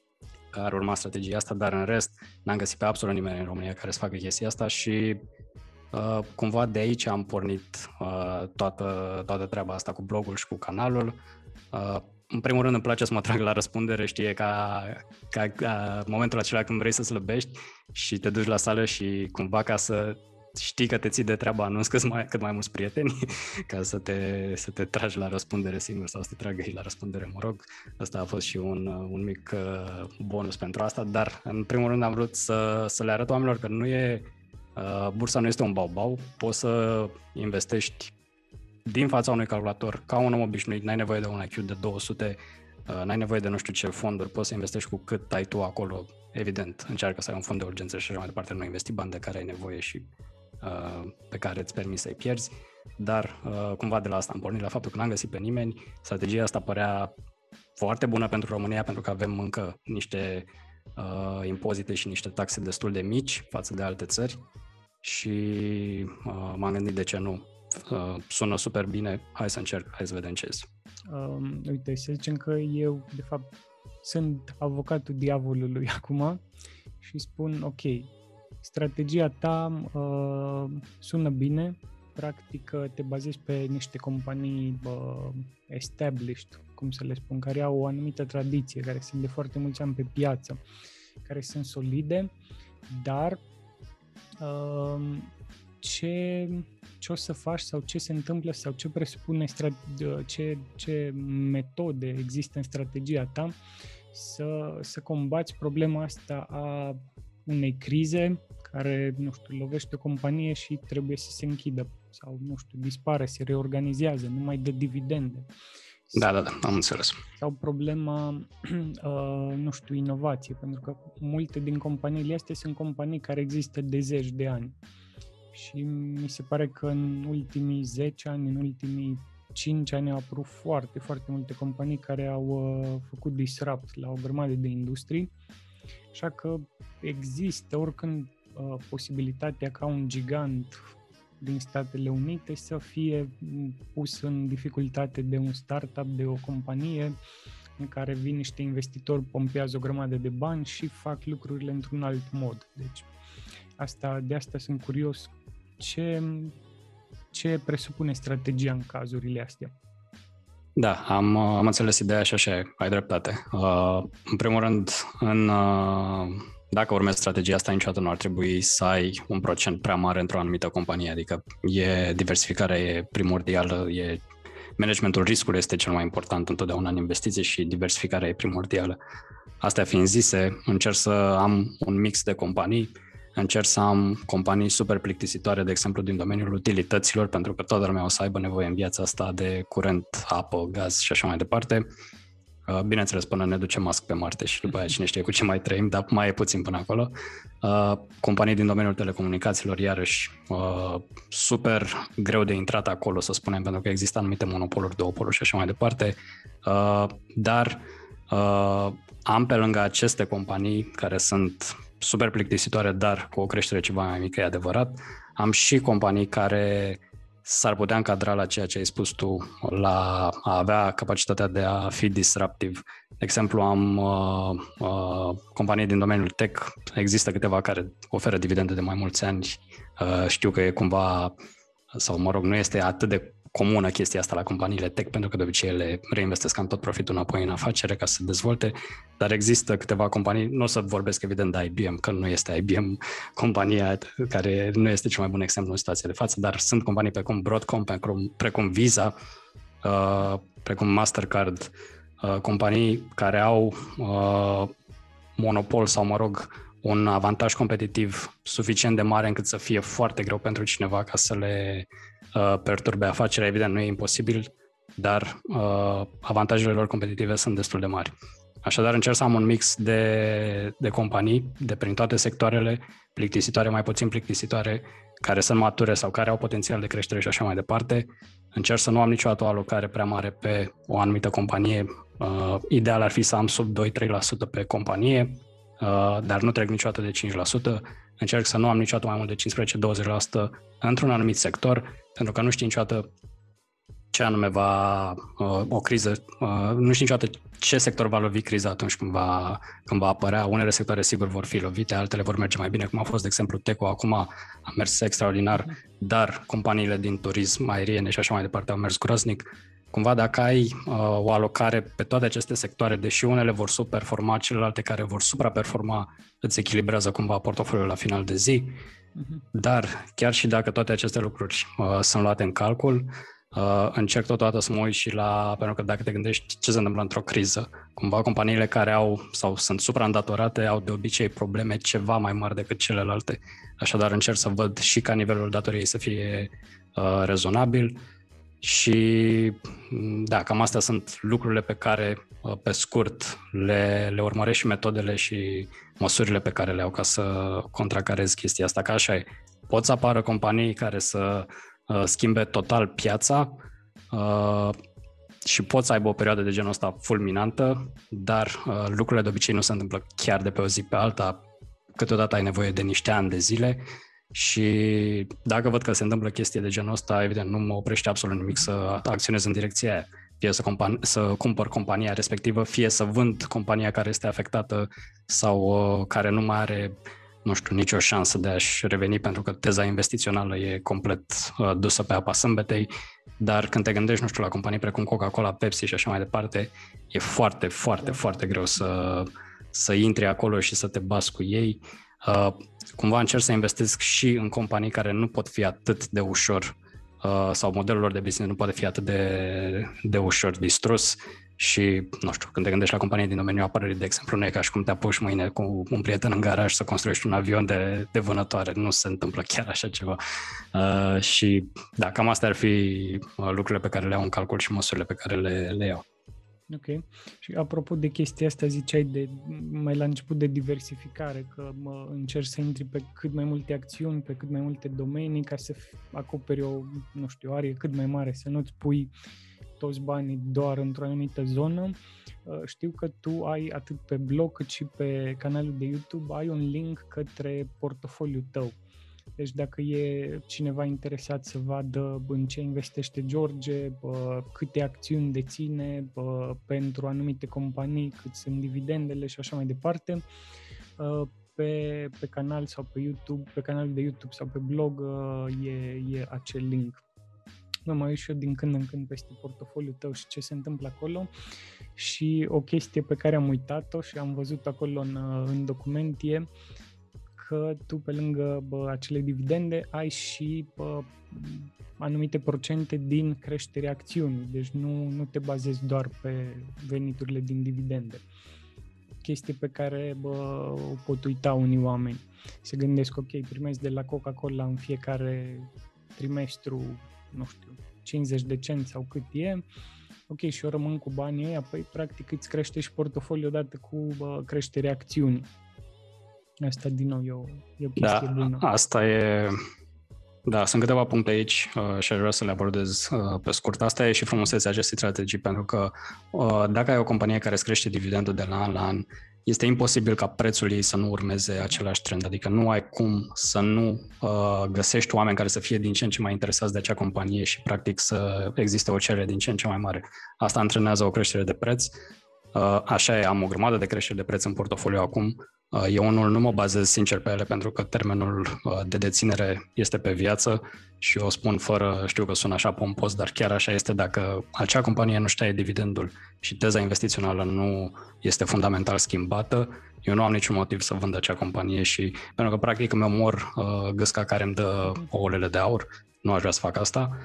că ar urma strategia asta, dar în rest n-am găsit pe absolut nimeni în România care să facă chestia asta și uh, cumva de aici am pornit uh, toată, toată treaba asta cu blogul și cu canalul. Uh, în primul rând îmi place să mă trag la răspundere, știi, ca, ca, ca momentul acela când vrei să slăbești și te duci la sală și cumva ca să știi că te ții de treaba, anunți cât mai, cât mai mulți prieteni ca să te, să te tragi la răspundere singur sau să te tragă ei la răspundere, mă rog. Asta a fost și un, un mic uh, bonus pentru asta, dar în primul rând am vrut să, să le arăt oamenilor că nu e, uh, bursa nu este un bau-bau, poți să investești din fața unui calculator ca un om obișnuit, n-ai nevoie de un I Q de două sute, uh, n-ai nevoie de nu știu ce fonduri, poți să investești cu cât ai tu acolo. Evident, încearcă să ai un fond de urgență și așa mai departe, nu investi bani de care ai nevoie și pe care îți permiți să-i pierzi, dar cumva de la asta am pornit, la faptul că n-am găsit pe nimeni. Strategia asta părea foarte bună pentru România, pentru că avem încă niște uh, impozite și niște taxe destul de mici față de alte țări și uh, m-am gândit de ce nu. Uh, sună super bine, hai să încerc, hai să vedem ce este. Um, uite, să zicem că eu, de fapt, sunt avocatul diavolului acum și spun, ok, strategia ta uh, sună bine, practic te bazezi pe niște companii uh, established, cum să le spun, care au o anumită tradiție, care sunt de foarte mulți ani pe piață, care sunt solide, dar uh, ce, ce o să faci sau ce se întâmplă sau ce presupune, strate- ce, ce metode există în strategia ta să, să combați problema asta a unei crize care, nu știu, lovește o companie și trebuie să se închidă sau, nu știu, dispare, se reorganizează, nu mai dă dividende. Da, da, da, am înțeles. Sau problema, uh, nu știu, inovație, pentru că multe din companiile astea sunt companii care există de zeci de ani. Și mi se pare că în ultimii zece ani, în ultimii cinci ani au apărut foarte, foarte multe companii care au uh, făcut disrupt la o grămadă de industrii. Așa că există oricând uh, posibilitatea ca un gigant din Statele Unite să fie pus în dificultate de un startup, de o companie în care vin niște investitori, pompează o grămadă de bani și fac lucrurile într-un alt mod. Deci asta, de asta sunt curios ce, ce presupune strategia în cazurile astea. Da, am, am înțeles ideea și așa, ai dreptate. Uh, în primul rând, în, uh, dacă urmezi strategia asta, niciodată nu ar trebui să ai un procent prea mare într-o anumită companie, adică e, diversificarea e primordială, e, managementul riscului este cel mai important întotdeauna în investiții și diversificarea e primordială. Astea fiind zise, încerc să am un mix de companii, încerc să am companii super plictisitoare, de exemplu, din domeniul utilităților, pentru că toată lumea o să aibă nevoie în viața asta de curent, apă, gaz și așa mai departe. Bineînțeles, până ne ducem Musk pe Marte și după aia cine știe cu ce mai trăim, dar mai e puțin până acolo. Companii din domeniul telecomunicațiilor, iarăși, super greu de intrat acolo, să spunem, pentru că există anumite monopoluri, duopoluri și așa mai departe, dar am pe lângă aceste companii care sunt super plictisitoare, dar cu o creștere ceva mai mică, e adevărat. Am și companii care s-ar putea încadra la ceea ce ai spus tu, la a avea capacitatea de a fi disruptiv. De exemplu, am uh, uh, companii din domeniul tech, există câteva care oferă dividende de mai mulți ani. Uh, știu că e cumva, sau mă rog, nu este atât de comună chestia asta la companiile tech, pentru că de obicei ele reinvestesc cam tot profitul înapoi în afacere ca să se dezvolte, dar există câteva companii, nu o să vorbesc evident de I B M, că nu este I B M compania care nu este cel mai bun exemplu în situația de față, dar sunt companii precum Broadcom, precum, precum Visa, uh, precum Mastercard, uh, companii care au uh, monopol sau, mă rog, un avantaj competitiv suficient de mare încât să fie foarte greu pentru cineva ca să le uh, perturbe afacerea. Evident, nu e imposibil, dar uh, avantajele lor competitive sunt destul de mari. Așadar, încerc să am un mix de, de companii, de prin toate sectoarele, plictisitoare, mai puțin plictisitoare, care sunt mature sau care au potențial de creștere și așa mai departe. Încerc să nu am niciodată o alocare prea mare pe o anumită companie. Uh, ideal ar fi să am sub doi-trei la sută pe companie, Uh, dar nu trec niciodată de cinci la sută. Încerc să nu am niciodată mai mult de cincisprezece-douăzeci la sută într-un anumit sector, pentru că nu știi niciodată ce anume va, uh, o criză, uh, nu știi niciodată ce sector va lovi criza atunci când va, când va apărea. Unele sectoare sigur vor fi lovite, altele vor merge mai bine, cum a fost, de exemplu, Teco, acum a mers extraordinar, dar companiile din turism, aeriene și așa mai departe au mers groaznic. Cumva dacă ai uh, o alocare pe toate aceste sectoare, deși unele vor subperforma, celelalte care vor supraperforma, îți echilibrează cumva portofoliul la final de zi. Uh-huh. Dar chiar și dacă toate aceste lucruri uh, sunt luate în calcul, uh, încerc totodată să mă uit și la, pentru că dacă te gândești ce se întâmplă într-o criză, cumva companiile care au sau sunt supraîndatorate au de obicei probleme ceva mai mari decât celelalte. Așadar încerc să văd și ca nivelul datoriei să fie uh, rezonabil. Și da, cam astea sunt lucrurile pe care, pe scurt, le, le urmăresc și metodele și măsurile pe care le au ca să contracarez chestia asta. Că așa e, pot să apară companii care să uh, schimbe total piața uh, și pot să aibă o perioadă de genul ăsta fulminantă, dar uh, lucrurile de obicei nu se întâmplă chiar de pe o zi pe alta. Câteodată ai nevoie de niște ani de zile. Și dacă văd că se întâmplă chestie de genul ăsta, evident, nu mă oprește absolut nimic să acționez în direcția aia. Fie să, compan- să cumpăr compania respectivă, fie să vând compania care este afectată sau uh, care nu mai are, nu știu, nicio șansă de a-și reveni, pentru că teza investițională e complet uh, dusă pe apa sâmbetei. Dar când te gândești, nu știu, la companii precum Coca-Cola, Pepsi și așa mai departe, e foarte, foarte, foarte greu să, să intri acolo și să te bați cu ei. Uh, cumva încerc să investesc și în companii care nu pot fi atât de ușor uh, sau modelul lor de business nu poate fi atât de, de ușor distrus și, nu știu, când te gândești la companii din domeniul apărării, de exemplu, nu e ca și cum te apuci mâine cu un prieten în garaj să construiești un avion de, de vânătoare, nu se întâmplă chiar așa ceva. Uh, și da, cam astea ar fi lucrurile pe care le iau în calcul și măsurile pe care le, le iau. Ok. Și apropo de chestia asta, ziceai de, mai la început de diversificare, că mă, încerci să intri pe cât mai multe acțiuni, pe cât mai multe domenii, ca să acoperi o, nu știu, o arie cât mai mare, să nu-ți pui toți banii doar într-o anumită zonă. Știu că tu ai atât pe blog cât și pe canalul de YouTube, ai un link către portofoliul tău. Deci dacă e cineva interesat să vadă în ce investește George, câte acțiuni deține pentru anumite companii, cât sunt dividendele și așa mai departe, pe, pe canal sau pe YouTube, pe canalul de YouTube sau pe blog e, e acel link. Mă mai uit și eu din când în când peste portofoliul tău și ce se întâmplă acolo și o chestie pe care am uitat-o și am văzut acolo în, în document e că tu pe lângă bă, acele dividende ai și bă, anumite procente din creșterea acțiunii, deci nu, nu te bazezi doar pe veniturile din dividende. Chestii pe care bă, o pot uita unii oameni. Se gândesc, ok, primesc de la Coca-Cola în fiecare trimestru, nu știu, cincizeci de cenți sau cât e, ok, și eu rămân cu banii ăia, păi practic îți crește și portofoliul odată cu bă, creșterea acțiunii. Asta, din nou, e o, e o chestie da, bună. Asta e... Da, sunt câteva puncte aici uh, și aș vrea să le abordez uh, pe scurt. Asta e și frumusețea acestei strategii, pentru că uh, dacă ai o companie care îți crește dividendul de la an la an, este imposibil ca prețul ei să nu urmeze același trend. Adică nu ai cum să nu uh, găsești oameni care să fie din ce în ce mai interesați de acea companie și practic să existe o cerere din ce în ce mai mare. Asta antrenează o creștere de preț. Uh, așa e, am o grămadă de creștere de preț în portofoliu acum. Eu unul nu mă bazez sincer pe ele pentru că termenul de deținere este pe viață și o spun fără, știu că sună așa pompos, dar chiar așa este. Dacă acea companie nu-și taie dividendul și teza investițională nu este fundamental schimbată, eu nu am niciun motiv să vând acea companie și pentru că practic îmi omor uh, gâsca care îmi dă ouălele de aur, nu aș vrea să fac asta.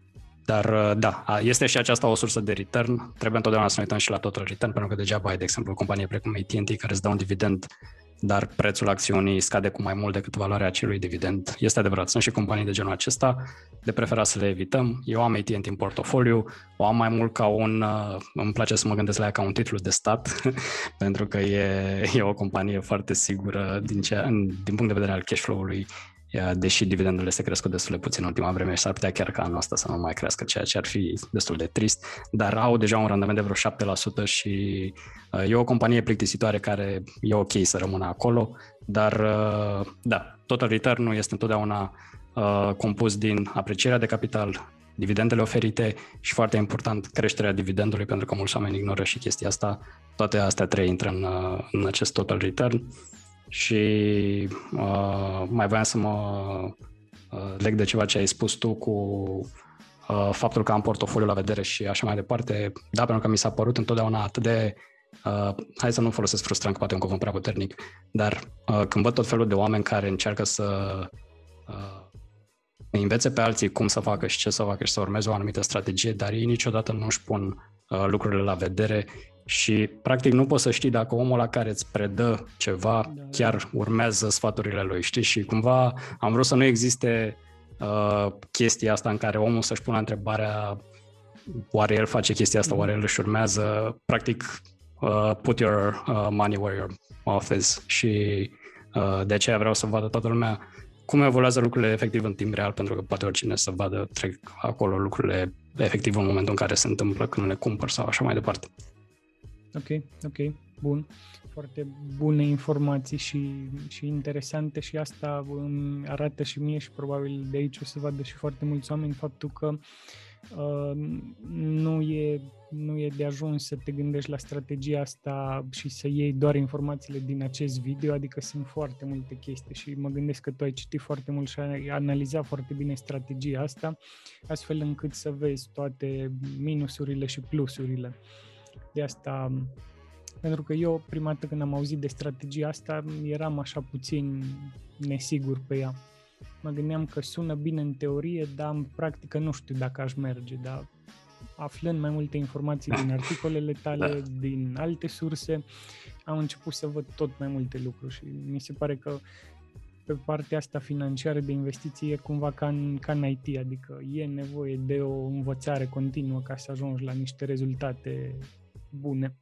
Dar da, este și aceasta o sursă de return. Trebuie întotdeauna să ne uităm și la total return, pentru că degeaba ai, de exemplu, o companie precum A T and T care îți dă un dividend, dar prețul acțiunii scade cu mai mult decât valoarea acelui dividend. Este adevărat, sunt și companii de genul acesta, de preferat să le evităm. Eu am A T and T în portofoliu, o am mai mult ca un, îmi place să mă gândesc la ea ca un titlu de stat, pentru că e, e o companie foarte sigură din, ce, din punct de vedere al cash flow-ului, deși dividendele se cresc destul de puțin în ultima vreme și s-ar putea chiar ca anul ăsta să nu mai crească, ceea ce ar fi destul de trist, dar au deja un randament de vreo șapte la sută și e o companie plictisitoare care e ok să rămână acolo, dar da, total return-ul este întotdeauna uh, compus din aprecierea de capital, dividendele oferite și, foarte important, creșterea dividendului, pentru că mulți oameni ignoră și chestia asta. Toate astea trei intră în, în acest total return. Și uh, mai voiam să mă uh, leg de ceva ce ai spus tu cu uh, faptul că am portofoliul la vedere și așa mai departe. Da, pentru că mi s-a părut întotdeauna atât de, uh, hai să nu folosesc frustrant, că poate un cuvânt prea puternic, dar uh, când văd tot felul de oameni care încearcă să uh, învețe pe alții cum să facă și ce să facă și să urmeze o anumită strategie, dar ei niciodată nu își pun uh, lucrurile la vedere. Și, practic, nu poți să știi dacă omul la care îți predă ceva da, chiar urmează sfaturile lui, știi? Și cumva am vrut să nu existe uh, chestia asta în care omul să-și pună întrebarea oare el face chestia asta, oare el își urmează. Practic, uh, put your uh, money where your mouth is. Și uh, de aceea vreau să vadă toată lumea cum evoluează lucrurile efectiv în timp real, pentru că poate oricine să vadă, trec acolo lucrurile efectiv în momentul în care se întâmplă, când le cumpăr sau așa mai departe. Ok, ok, bun. Foarte bune informații și, și interesante și asta îmi arată și mie și probabil de aici o să vadă și foarte mulți oameni faptul că uh, nu, e, nu e de ajuns să te gândești la strategia asta și să iei doar informațiile din acest video, adică sunt foarte multe chestii și mă gândesc că tu ai citit foarte mult și ai analizat foarte bine strategia asta, astfel încât să vezi toate minusurile și plusurile. De asta, pentru că eu prima dată când am auzit de strategia asta eram așa puțin nesigur pe ea. Mă gândeam că sună bine în teorie, dar în practică nu știu dacă aș merge, dar aflând mai multe informații din articolele tale, da. din alte surse, am început să văd tot mai multe lucruri și mi se pare că pe partea asta financiară de investiții e cumva ca în, ca în I T, adică e nevoie de o învățare continuă ca să ajungi la niște rezultate bune.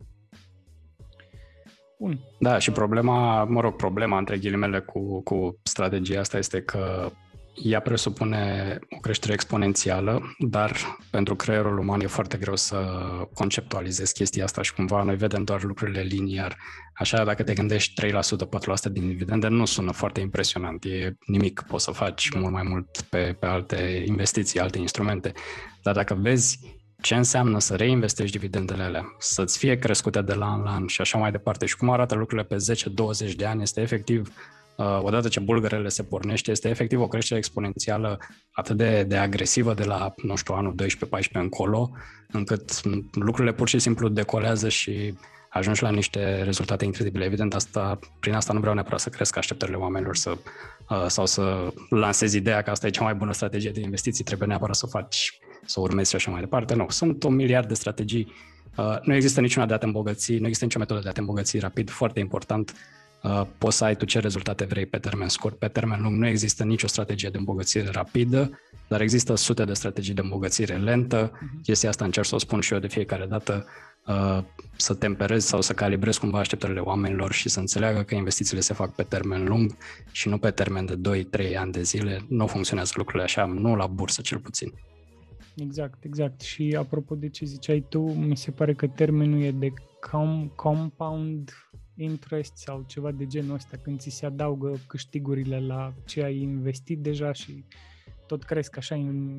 Bun. Da, și problema, mă rog, problema între ghilimele cu, cu strategia asta este că ea presupune o creștere exponențială, dar pentru creierul uman e foarte greu să conceptualizezi chestia asta și cumva noi vedem doar lucrurile liniar. Așa, dacă te gândești trei la sută, patru la sută din dividende, nu sună foarte impresionant. E nimic, poți să faci mult mai mult pe, pe alte investiții, alte instrumente. Dar dacă vezi ce înseamnă să reinvestești dividendele alea, să-ți fie crescute de la an la an și așa mai departe și cum arată lucrurile pe zece douăzeci de ani, este efectiv, uh, odată ce bulgărele se pornește, este efectiv o creștere exponențială atât de, de agresivă de la, nu știu, anul doisprezece paisprezece încolo, încât lucrurile pur și simplu decolează și ajungi la niște rezultate incredibile. Evident, asta, prin asta nu vreau neapărat să cresc așteptările oamenilor să, uh, sau să lansez ideea că asta e cea mai bună strategie de investiții, trebuie neapărat să o faci, să o urmezi și așa mai departe. Nu, sunt un miliard de strategii. Uh, nu există niciuna de a te îmbogăți, nu există nicio metodă de a te îmbogăți rapid, foarte important. Uh, poți să ai tu ce rezultate vrei pe termen scurt, pe termen lung. Nu există nicio strategie de îmbogățire rapidă, dar există sute de strategii de îmbogățire lentă. Uh-huh. Chestia asta încerc să o spun și eu de fiecare dată, uh, să temperezi sau să calibrezi cumva așteptările oamenilor și să înțeleagă că investițiile se fac pe termen lung și nu pe termen de doi trei ani de zile. Nu funcționează lucrurile așa, nu la bursă cel puțin. Exact, exact. Și apropo de ce ziceai tu, mi se pare că termenul e de com- compound interest sau ceva de genul ăsta, când ți se adaugă câștigurile la ce ai investit deja și tot cresc așa în...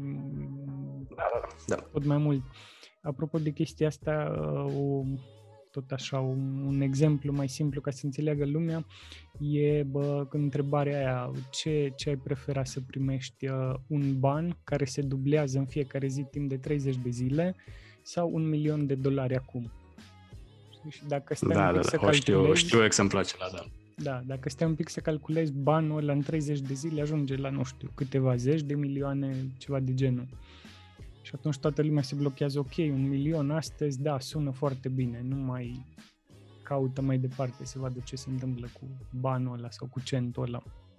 da. tot mai mult. Apropo de chestia asta, o, tot așa, un, un exemplu mai simplu ca să înțeleagă lumea, e bă, întrebarea aia, ce, ce ai prefera să primești, uh, un ban care se dublează în fiecare zi timp de treizeci de zile sau un milion de dolari acum? Și dacă stai da, un pic da, să da. calculezi, știu, știu exemplul acela, da. Da, dacă stai un pic să calculezi banul ăla în treizeci de zile, ajunge la, nu știu, câteva zeci de milioane, ceva de genul. Și atunci toată lumea se blochează, ok, un milion astăzi, da, sună foarte bine, nu mai caută mai departe să vadă ce se întâmplă cu banul ăla sau cu centul ăla.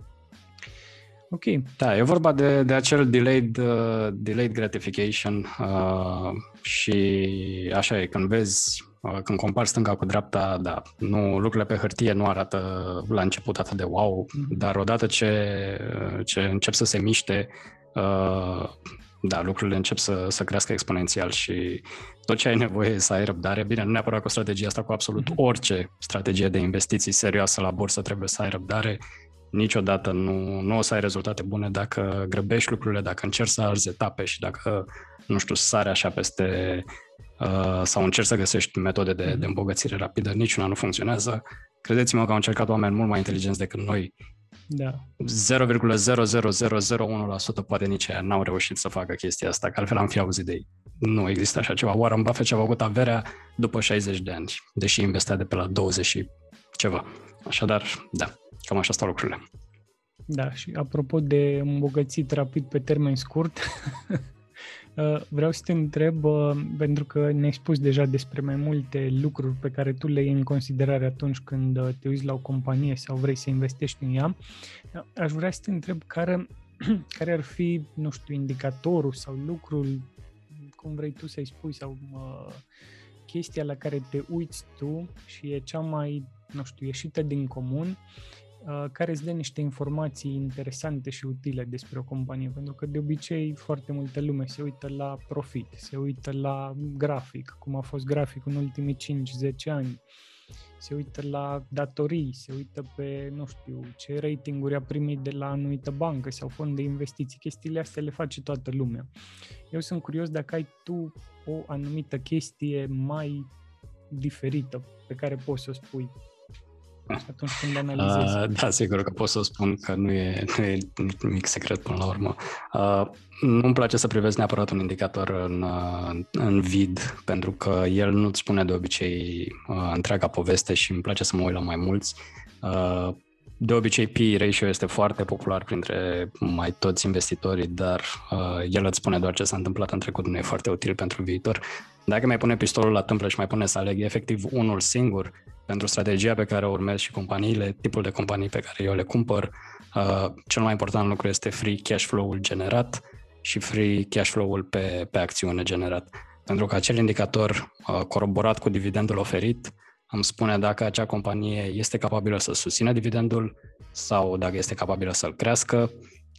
Ok. Da, e vorba de, de acel delayed, uh, delayed gratification uh, și așa e, când vezi, uh, când compari stânga cu dreapta, da, nu, lucrurile pe hârtie nu arată la început atât de wow, mm-hmm. dar odată ce, ce încep să se miște, uh, da, lucrurile încep să, să crească exponențial și tot ce ai nevoie să ai răbdare. Bine, nu neapărat cu strategia asta, cu absolut orice strategie de investiții serioasă la bursă trebuie să ai răbdare. Niciodată nu, nu o să ai rezultate bune dacă grăbești lucrurile, dacă încerci să arzi etape și dacă, nu știu, sari așa peste uh, sau încerci să găsești metode de, de îmbogățire rapidă. Niciuna nu funcționează. Credeți-mă că au încercat oameni mult mai inteligenți decât noi. Da. zero virgulă zero zero zero zero unu la sută poate nici aia n-au reușit să facă chestia asta, că altfel am fi auzit de ei. Nu există așa ceva. Warren Buffett și-a făcut averea după șaizeci de ani, deși investea de pe la douăzeci și ceva. Așadar, da, cam așa stau lucrurile. Da, și apropo de îmbogățit rapid pe termen scurt, vreau să te întreb, pentru că ne-ai spus deja despre mai multe lucruri pe care tu le iei în considerare atunci când te uiți la o companie sau vrei să investești în ea, aș vrea să te întreb care, care ar fi, nu știu, indicatorul sau lucrul, cum vrei tu să-i spui, sau uh, chestia la care te uiți tu și e cea mai, nu știu, ieșită din comun, care îți dă niște informații interesante și utile despre o companie, pentru că de obicei foarte multă lume se uită la profit, se uită la grafic, cum a fost graficul în ultimii cinci zece ani, se uită la datorii, se uită pe, nu știu, ce ratinguri a primit de la anumită bancă sau fond de investiții. Chestiile astea le face toată lumea. Eu sunt curios dacă ai tu o anumită chestie mai diferită pe care poți să o spui atunci când analizezi. Uh, da, sigur că pot să spun că nu e, nu e nimic secret până la urmă. Uh, nu-mi place să privesc neapărat un indicator în, în vid, pentru că el nu-ți spune de obicei uh, întreaga poveste și îmi place să mă uit la mai mulți. Uh, de obicei P E ratio este foarte popular printre mai toți investitorii, dar uh, el îți spune doar ce s-a întâmplat în trecut, nu e foarte util pentru viitor. Dacă mai pune pistolul la tâmplă și mai pune să aleg efectiv unul singur pentru strategia pe care o urmez și companiile, tipul de companii pe care eu le cumpăr, uh, cel mai important lucru este free cash flow-ul generat și free cash flow-ul pe, pe acțiune generat. Pentru că acel indicator uh, coroborat cu dividendul oferit îmi spune dacă acea companie este capabilă să susțină dividendul sau dacă este capabilă să-l crească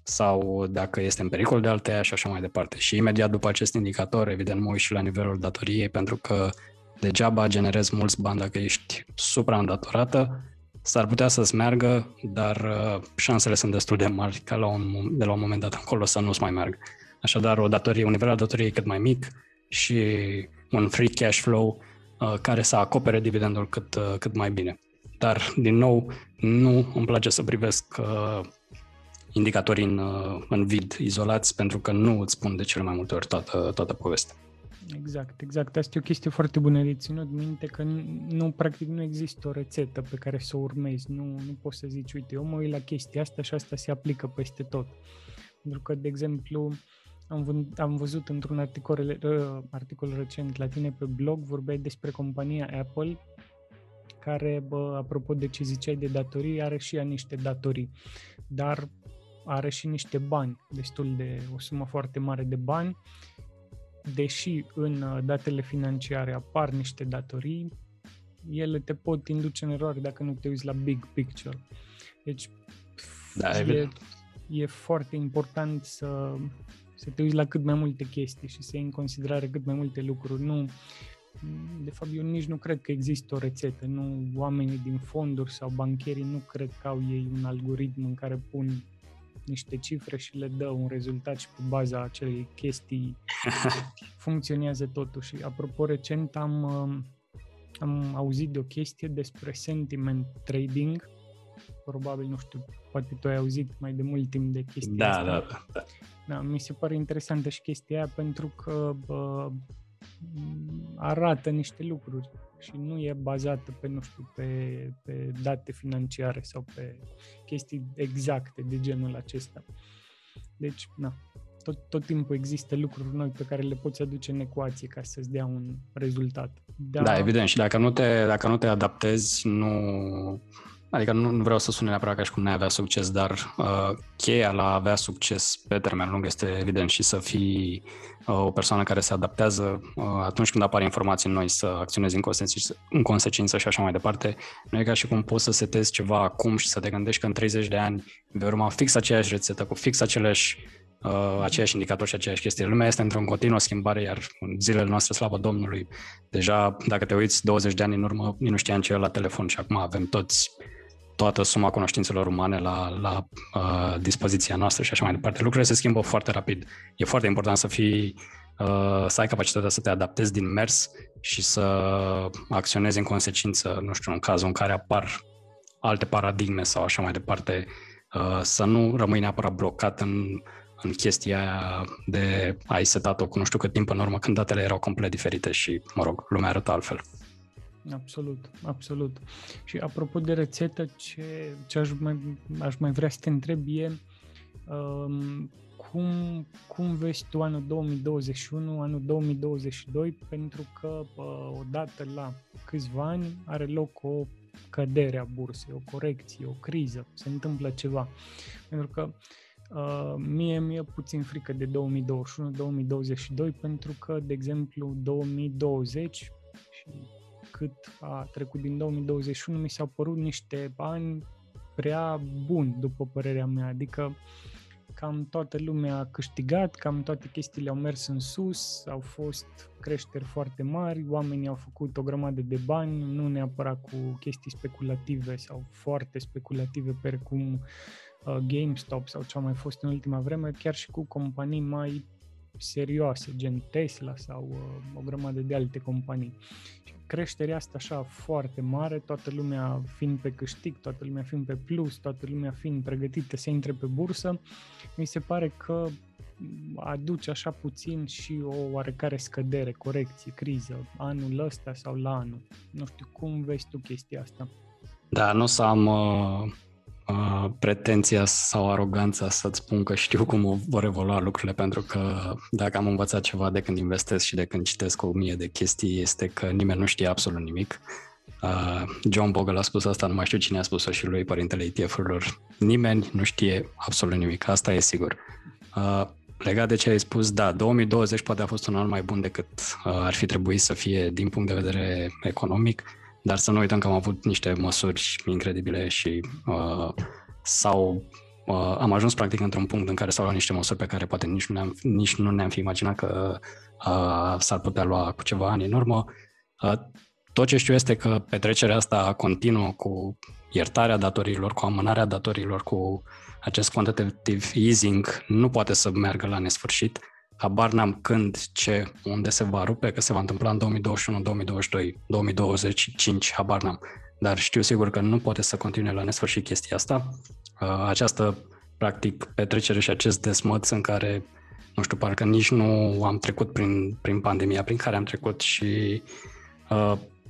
sau dacă este în pericol de a-l tăia și așa mai departe. Și imediat după acest indicator, evident, mă uit și la nivelul datoriei, pentru că degeaba generezi mulți bani dacă ești supraîndatorată. S-ar putea să-ți meargă, dar uh, șansele sunt destul de mari ca la un, de la un moment dat încolo să nu-ți mai meargă. Așadar, o datorie, un nivel de datorie cât mai mic și un free cash flow uh, care să acopere dividendul cât, uh, cât mai bine. Dar, din nou, nu îmi place să privesc uh, indicatorii în, uh, în vid, izolați, pentru că nu îți spun de cele mai multe ori toată, toată povestea. Exact, exact. Asta e o chestie foarte bună de ținut minte, că nu, practic nu există o rețetă pe care să o urmezi. Nu, nu poți să zici, uite, eu mă uit la chestia asta și asta se aplică peste tot. Pentru că, de exemplu, am, v- am văzut într-un articol, uh, articol recent la tine pe blog, vorbeai despre compania Apple, care, bă, apropo de ce ziceai de datorii, are și ea niște datorii, dar are și niște bani, destul de, o sumă foarte mare de bani. Deși în datele financiare apar niște datorii, ele te pot induce în eroare dacă nu te uiți la big picture. Deci da, e, e foarte important să, să te uiți la cât mai multe chestii și să iei în considerare cât mai multe lucruri. Nu, de fapt, eu nici nu cred că există o rețetă. Nu, oamenii din fonduri sau bancherii nu cred că au ei un algoritm în care pun niște cifre și le dă un rezultat și pe baza acelei chestii funcționează totul. Și apropo, recent am, am auzit de o chestie despre sentiment trading. Probabil, nu știu, poate tu ai auzit mai de mult timp de chestia da, asta. Da, da. Da, mi se pare interesantă și chestia aia pentru că bă, arată niște lucruri și nu e bazată pe, nu știu, pe, pe date financiare sau pe chestii exacte de genul acesta. Deci, na, tot, tot timpul există lucruri noi pe care le poți aduce în ecuație ca să-ți dea un rezultat. Da, da evident, și dacă nu te, dacă nu te adaptezi, nu... Adică nu, nu vreau să sune neapărat ca și cum n-ai avea succes, dar uh, cheia la a avea succes pe termen lung este evident și să fii uh, o persoană care se adaptează uh, atunci când apar informații noi, să acționezi în consecință, în consecință și așa mai departe. Nu e ca și cum poți să setezi ceva acum și să te gândești că în treizeci de ani vei urma fix aceeași rețetă, cu fix aceleași, uh, aceiași indicatori și aceeași chestii. Lumea este într-o continuă schimbare, iar în zilele noastre, slavă Domnului, deja dacă te uiți douăzeci de ani în urmă, nu știam ce e la telefon și acum avem toți toată suma cunoștințelor umane la, la uh, dispoziția noastră și așa mai departe. Lucrurile se schimbă foarte rapid. E foarte important să fii, uh, să ai capacitatea să te adaptezi din mers și să acționezi în consecință, nu știu, în cazul în care apar alte paradigme sau așa mai departe, uh, să nu rămâi neapărat blocat în, în chestia aia de ai setat-o cu nu știu cât timp în urmă, când datele erau complet diferite și, mă rog, lumea arăta altfel. Absolut, absolut. Și apropo de rețetă, ce, ce aș, mai, aș mai vrea să te întreb e um, cum, cum vezi tu anul două mii douăzeci și unu, anul două mii douăzeci și doi, pentru că uh, odată la câțiva ani are loc o cădere a bursei, o corecție, o criză, se întâmplă ceva. Pentru că Uh, mie mi-e puțin frică de două mii douăzeci și unu două mii douăzeci și doi pentru că, de exemplu, două mii douăzeci și cât a trecut din două mii douăzeci și unu mi s-au părut niște ani prea buni, după părerea mea, adică cam toată lumea a câștigat, cam toate chestiile au mers în sus, au fost creșteri foarte mari, oamenii au făcut o grămadă de bani, nu neapărat cu chestii speculative sau foarte speculative, precum uh, GameStop sau ce a mai fost în ultima vreme, chiar și cu companii mai serioase, gen Tesla sau uh, o grămadă de alte companii. Creșterea asta așa foarte mare, toată lumea fiind pe câștig, toată lumea fiind pe plus, toată lumea fiind pregătită să intre pe bursă, mi se pare că aduce așa puțin și o oarecare scădere, corecție, criză, anul ăsta sau la anul. Nu știu, cum vezi tu chestia asta? Da, nu o să am uh, uh, pretenția sau aroganța să-ți spun că știu cum vor evolua lucrurile, pentru că dacă am învățat ceva de când investesc și de când citesc o mie de chestii, este că nimeni nu știe absolut nimic. Uh, John Bogle a spus asta, nu mai știu cine a spus-o și lui, părintele E T F-urilor. Nimeni nu știe absolut nimic, asta e sigur. Uh, legat de ce ai spus, da, două mii douăzeci poate a fost un an mai bun decât uh, ar fi trebuit să fie din punct de vedere economic, dar să nu uităm că am avut niște măsuri incredibile și uh, s-au uh, am ajuns practic într-un punct în care s-au luat niște măsuri pe care poate nici nu ne-am, nici nu ne-am fi imaginat că uh, s-ar putea lua cu ceva ani în urmă. Uh, tot ce știu este că petrecerea asta continuă cu iertarea datoriilor, cu amânarea datoriilor, cu acest quantitative easing nu poate să meargă la nesfârșit. Habar n-am când, ce, unde se va rupe, că se va întâmpla în două mii douăzeci și unu, două mii douăzeci și doi, două mii douăzeci și cinci, habar n-am. Dar știu sigur că nu poate să continue la nesfârșit chestia asta. Această, practic, petrecere și acest desmăț în care, nu știu, parcă nici nu am trecut prin, prin pandemia prin care am trecut și uh,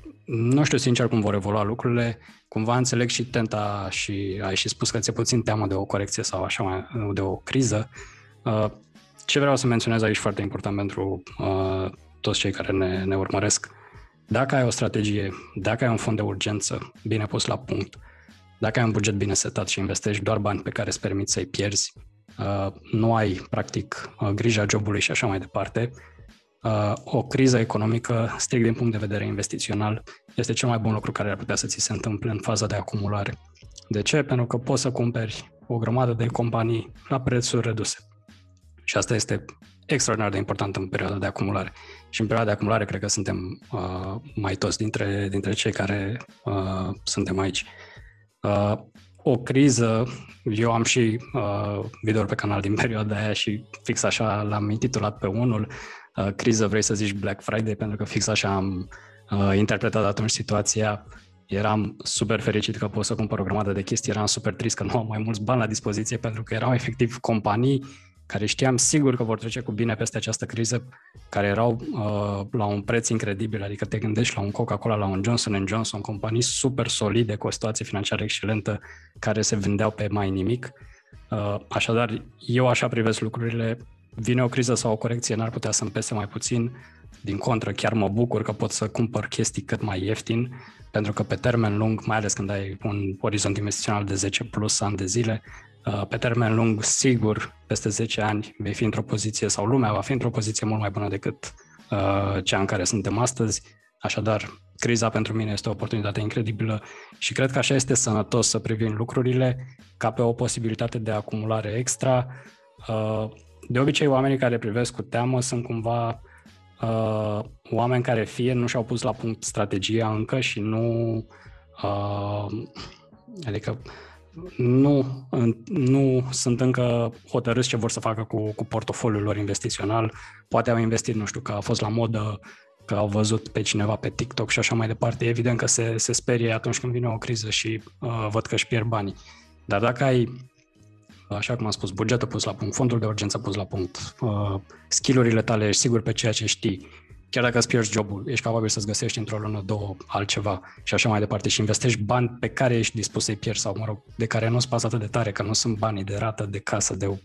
nu știu sincer cum vor evolua lucrurile. Cumva înțeleg și tenta și ai și spus că ți-e puțin teamă de o corecție sau așa, mai, de o criză. Uh, ce vreau să menționez aici foarte important pentru uh, toți cei care ne, ne urmăresc. Dacă ai o strategie, dacă ai un fond de urgență bine pus la punct, dacă ai un buget bine setat și investești doar bani pe care îți permiți să-i pierzi, uh, nu ai, practic, uh, grija jobului și așa mai departe, uh, o criză economică, strict din punct de vedere investițional, este cel mai bun lucru care ar putea să ți se întâmple în faza de acumulare. De ce? Pentru că poți să cumperi o grămadă de companii la prețuri reduse. Și asta este extraordinar de important în perioada de acumulare. Și în perioada de acumulare cred că suntem uh, mai toți dintre, dintre cei care uh, suntem aici. Uh, o criză, eu am și uh, video-uri pe canal din perioada aia și fix așa l-am intitulat pe unul, uh, criză vrei să zici Black Friday, pentru că fix așa am uh, interpretat atunci situația. Eram super fericit că pot să cumpăr o grămadă de chestii, eram super trist că nu am mai mulți bani la dispoziție pentru că erau efectiv companii care știam sigur că vor trece cu bine peste această criză, care erau uh, la un preț incredibil, adică te gândești la un Coca-Cola, la un Johnson and Johnson, companii super solide, cu o situație financiară excelentă, care se vindeau pe mai nimic. Uh, așadar, eu așa privesc lucrurile, vine o criză sau o corecție, n-ar putea să-mi pese mai puțin, din contră, chiar mă bucur că pot să cumpăr chestii cât mai ieftin, pentru că pe termen lung, mai ales când ai un orizont investițional de zece plus ani de zile, pe termen lung, sigur, peste zece ani vei fi într-o poziție, sau lumea va fi într-o poziție mult mai bună decât uh, cea în care suntem astăzi. Așadar, criza pentru mine este o oportunitate incredibilă și cred că așa este sănătos să privim lucrurile ca pe o posibilitate de acumulare extra. Uh, de obicei, oamenii care privesc cu teamă sunt cumva uh, oameni care fie nu și-au pus la punct strategia încă și nu... Uh, adică Nu, nu sunt încă hotărâți ce vor să facă cu, cu portofoliul lor investițional. Poate au investit, nu știu, că a fost la modă, că au văzut pe cineva pe TikTok și așa mai departe. E evident că se, se sperie atunci când vine o criză și uh, văd că își pierd banii. Dar dacă ai, așa cum am spus, bugetul pus la punct, fondul de urgență pus la punct, uh, skill-urile tale, ești sigur pe ceea ce știi, chiar dacă îți pierzi jobul, ești capabil să-ți găsești într-o lună, două, altceva și așa mai departe și investești bani pe care ești dispus să-i pierzi sau, mă rog, de care nu-ți pasă atât de tare, că nu sunt banii de rată, de casă, de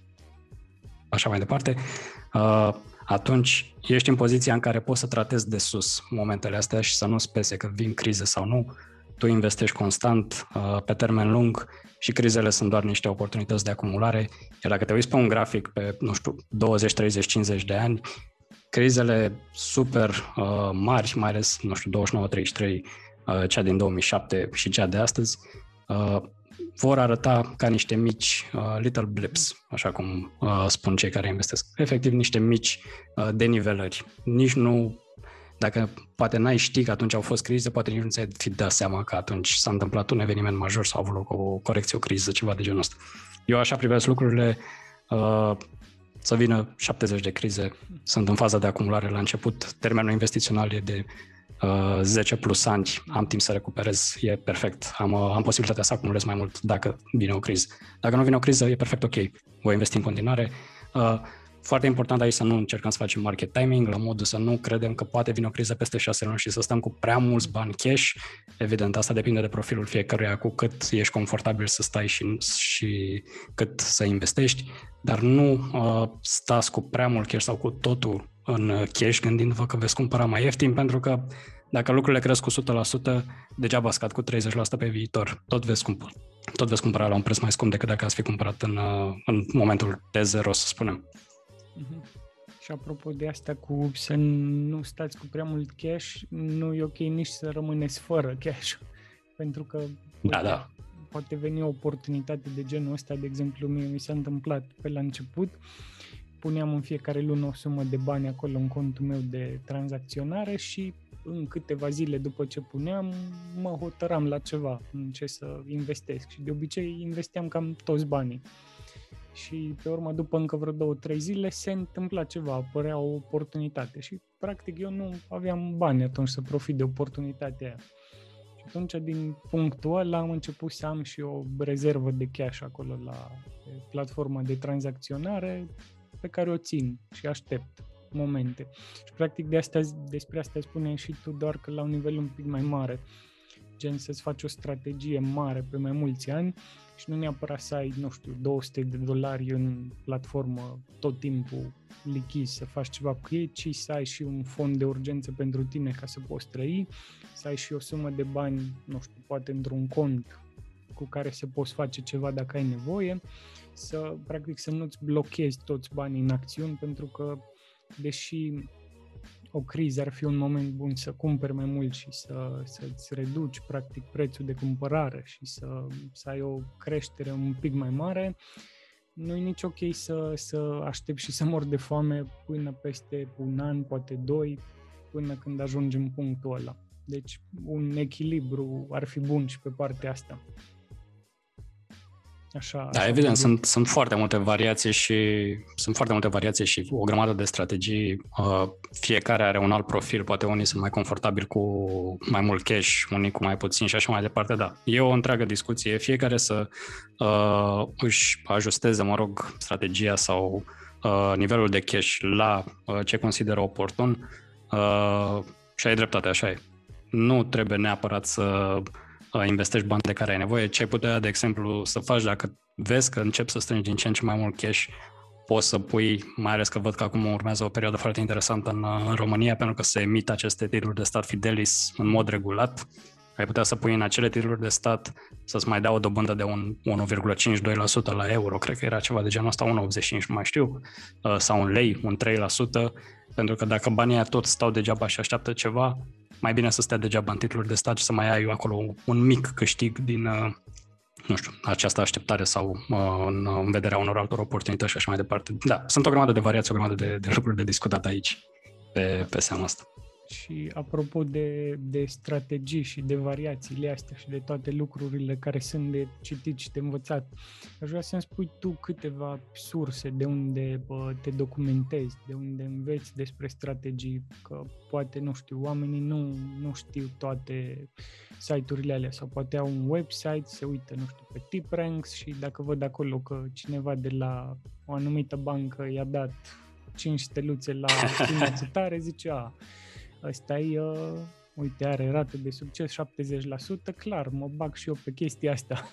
așa mai departe, uh, atunci ești în poziția în care poți să tratezi de sus momentele astea și să nu-ți pese că vin crize sau nu. Tu investești constant, uh, pe termen lung și crizele sunt doar niște oportunități de acumulare. Iar dacă te uiți pe un grafic pe, nu știu, douăzeci, treizeci, cincizeci de ani, crizele super uh, mari, mai ales, nu știu, douăzeci și nouă treizeci și trei, uh, cea din două mii șapte și cea de astăzi, uh, vor arăta ca niște mici uh, little blips, așa cum uh, spun cei care investesc. Efectiv, niște mici uh, denivelări. Nici nu, dacă poate n-ai ști că atunci au fost crize, poate nici nu ți-ai fi dat seama că atunci s-a întâmplat un eveniment major sau a avut loc o corecție, o criză, ceva de genul ăsta. Eu așa privesc lucrurile. Uh, să vină șaptezeci de crize, sunt în faza de acumulare la început, termenul investițional e de uh, zece plus ani, am timp să recuperez, e perfect, am, uh, am posibilitatea să acumulez mai mult dacă vine o criză. Dacă nu vine o criză, e perfect ok, voi investi în continuare. Uh, foarte important aici să nu încercăm să facem market timing, la modul să nu credem că poate vine o criză peste șase luni și să stăm cu prea mulți bani cash. Evident, asta depinde de profilul fiecăruia, cu cât ești confortabil să stai și, și cât să investești, dar nu uh, stați cu prea mult cash sau cu totul în cash gândindu-vă că veți cumpăra mai ieftin, pentru că dacă lucrurile cresc cu o sută la sută, degeaba scad cu treizeci la sută pe viitor. Tot veți cumpăra, tot veți cumpăra la un preț mai scump decât dacă ați fi cumpărat în, uh, în momentul T zero, să spunem. Uh-huh. Și apropo de asta cu să nu stați cu prea mult cash, nu e ok nici să rămâneți fără cash, pentru că da, da. poate veni o oportunitate de genul ăsta, de exemplu, mie mi s-a întâmplat pe la început, puneam în fiecare lună o sumă de bani acolo în contul meu de tranzacționare și în câteva zile după ce puneam, mă hotăram la ceva, în ce să investesc și de obicei investeam cam toți banii. Și pe urmă, după încă vreo două, trei zile, se întâmpla ceva, apărea o oportunitate și practic eu nu aveam bani atunci să profit de oportunitatea aia. Și atunci, din punctul ăla, am început să am și o rezervă de cash acolo la platforma de tranzacționare pe care o țin și aștept momente. Și practic de asta, despre asta spuneai și tu, doar că la un nivel un pic mai mare, gen să-ți faci o strategie mare pe mai mulți ani și nu neapărat să ai, nu știu, două sute de dolari în platformă tot timpul lichizi să faci ceva cu ei, ci să ai și un fond de urgență pentru tine ca să poți trăi, să ai și o sumă de bani, nu știu, poate într-un cont cu care să poți face ceva dacă ai nevoie, să, practic, să nu-ți blochezi toți banii în acțiuni, pentru că, deși o criză ar fi un moment bun să cumperi mai mult și să, să-ți reduci, practic, prețul de cumpărare și să, să ai o creștere un pic mai mare, nu e nici ok să, să aștepți și să mori de foame până peste un an, poate doi, până când ajungi în punctul ăla. Deci un echilibru ar fi bun și pe partea asta. Așa, da, așa evident, sunt, sunt foarte multe variații și sunt foarte multe variații și o grămadă de strategii. Uh, fiecare are un alt profil, poate unii sunt mai confortabili cu mai mult cash, unii cu mai puțin și așa mai departe, da. E o întreagă discuție, fiecare să uh, își ajusteze, mă rog, strategia sau uh, nivelul de cash la uh, ce consideră oportun uh, și ai dreptate, așa e. Nu trebuie neapărat să investești bani de care ai nevoie. Ce ai putea, de exemplu, să faci dacă vezi că începi să strângi din ce în ce mai mult cash, poți să pui, mai ales că văd că acum urmează o perioadă foarte interesantă în, în România, pentru că se emit aceste titluri de stat Fidelis în mod regulat. Ai putea să pui în acele titluri de stat să-ți mai dea o dobândă de un unu virgulă cincizeci și doi la sută la euro, cred că era ceva de genul ăsta, unu virgulă optzeci și cinci, nu mai știu, sau un lei, un trei la sută, pentru că dacă banii aia tot stau degeaba și așteaptă ceva, mai bine să stea degeaba în titluri de stat și să mai ai acolo un mic câștig din, nu știu, această așteptare sau în, în vederea unor altor oportunități și așa mai departe. Da, sunt o grămadă de variații, o grămadă de, de lucruri de discutat aici pe, pe seama asta. Și apropo de, de strategii și de variațiile astea și de toate lucrurile care sunt de citit și de învățat, aș vrea să-mi spui tu câteva surse de unde bă, te documentezi, de unde înveți despre strategii, că poate, nu știu, oamenii nu, nu știu toate site-urile alea sau poate au un website, se uită, nu știu, pe TipRanks și dacă văd acolo că cineva de la o anumită bancă i-a dat cinci steluțe la finanțare, zice, a, ăsta e, uh, uite, are rată de succes șaptezeci la sută, clar, mă bag și eu pe chestia asta,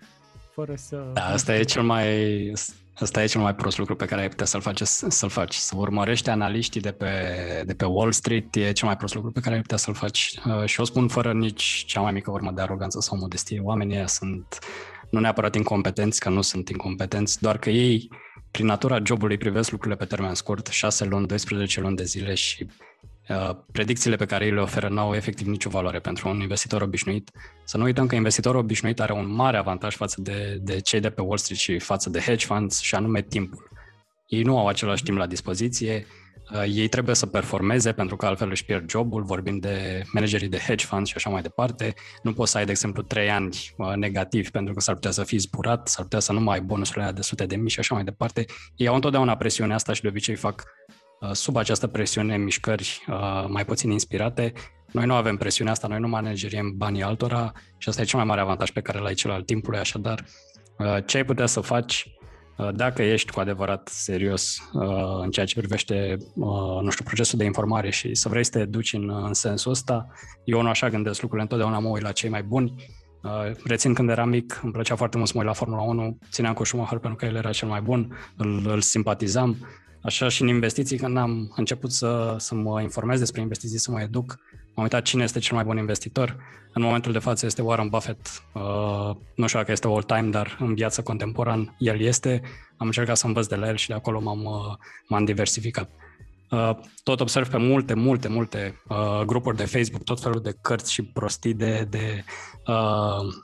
fără să... Da, asta e cel mai, asta e cel mai prost lucru pe care ai putea să-l faci, să-l faci. Să urmărești analiștii de pe, de pe Wall Street e cel mai prost lucru pe care ai putea să-l faci. Uh, și o spun fără nici cea mai mică urmă de aroganță sau modestie. Oamenii ăia sunt nu neapărat incompetenți, că nu sunt incompetenți, doar că ei, prin natura jobului, privesc lucrurile pe termen scurt, șase luni, doisprezece luni de zile și Uh, predicțiile pe care îi le oferă n-au efectiv nicio valoare pentru un investitor obișnuit. Să nu uităm că investitorul obișnuit are un mare avantaj față de, de cei de pe Wall Street și față de hedge funds, și anume timpul. Ei nu au același timp la dispoziție, uh, ei trebuie să performeze pentru că altfel își pierd jobul, vorbim de managerii de hedge funds și așa mai departe. Nu poți să ai, de exemplu, trei ani uh, negativi pentru că s-ar putea să fii zburat, s-ar putea să nu mai ai bonusurile de sute de mii și așa mai departe. Ei au întotdeauna presiunea asta și de obicei fac sub această presiune mișcări uh, mai puțin inspirate. Noi nu avem presiunea asta, noi nu manageriem banii altora și asta e cel mai mare avantaj pe care l-ai, cel al timpului. Așadar, uh, ce ai putea să faci uh, dacă ești cu adevărat serios uh, în ceea ce privește uh, nu știu, procesul de informare și să vrei să te duci în, în sensul ăsta, eu nu așa gândesc lucrurile, întotdeauna mă uit la cei mai buni. Uh, rețin când eram mic, îmi plăcea foarte mult să mă uit la Formula unu, țineam cu Schumacher pentru că el era cel mai bun, îl, îl simpatizam. Așa și în investiții, când am început să, să mă informez despre investiții, să mă educ, m-am uitat cine este cel mai bun investitor. În momentul de față este Warren Buffett. Uh, nu știu dacă este all-time, dar în viața contemporan el este. Am încercat să învăț de la el și de acolo m-am, uh, m-am diversificat. Uh, tot observ pe multe, multe, multe uh, grupuri de Facebook, tot felul de cărți și prostii de, de uh,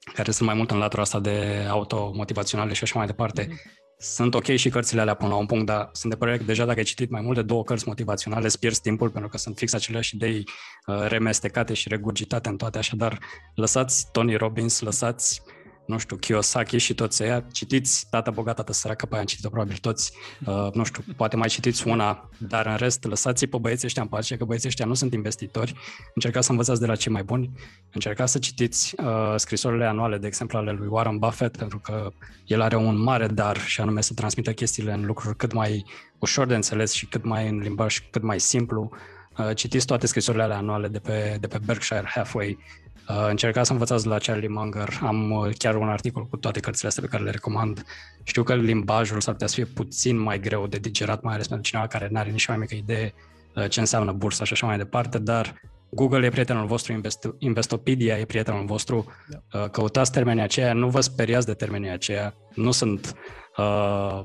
care sunt mai mult în latura asta de automotivaționale și așa mai departe. Mm-hmm. Sunt ok și cărțile alea până la un punct, dar sunt de părere că deja dacă ai citit mai mult de două cărți motivaționale, îți pierzi timpul, pentru că sunt fix aceleași idei uh, remestecate și regurgitate în toate, așadar lăsați Tony Robbins, lăsați, nu știu, Kiyosaki și toți ăia, citiți Tată bogat, Tată sărac, că pe aia am citit-o probabil toți, uh, nu știu, poate mai citiți una, dar în rest lăsați-i pe băieții ăștia în pace, că băieții ăștia nu sunt investitori, încercați să învățați de la cei mai buni, încercați să citiți uh, scrisorile anuale, de exemplu, ale lui Warren Buffett, pentru că el are un mare dar și anume să transmită chestiile în lucruri cât mai ușor de înțeles și cât mai în limbaj cât mai simplu. Uh, citiți toate scrisorile alea anuale de pe, de pe Berkshire Hathaway. Uh, încercați să învățați de la Charlie Munger. Am uh, chiar un articol cu toate cărțile astea pe care le recomand. Știu că limbajul s-ar putea să fie puțin mai greu de digerat, mai ales pentru cineva care nu are nici mai mică idee uh, ce înseamnă bursa și așa mai departe, dar Google e prietenul vostru, Invest- Investopedia e prietenul vostru. Da. Uh, căutați termenii aceia, nu vă speriați de termenii aceia. Nu sunt, uh,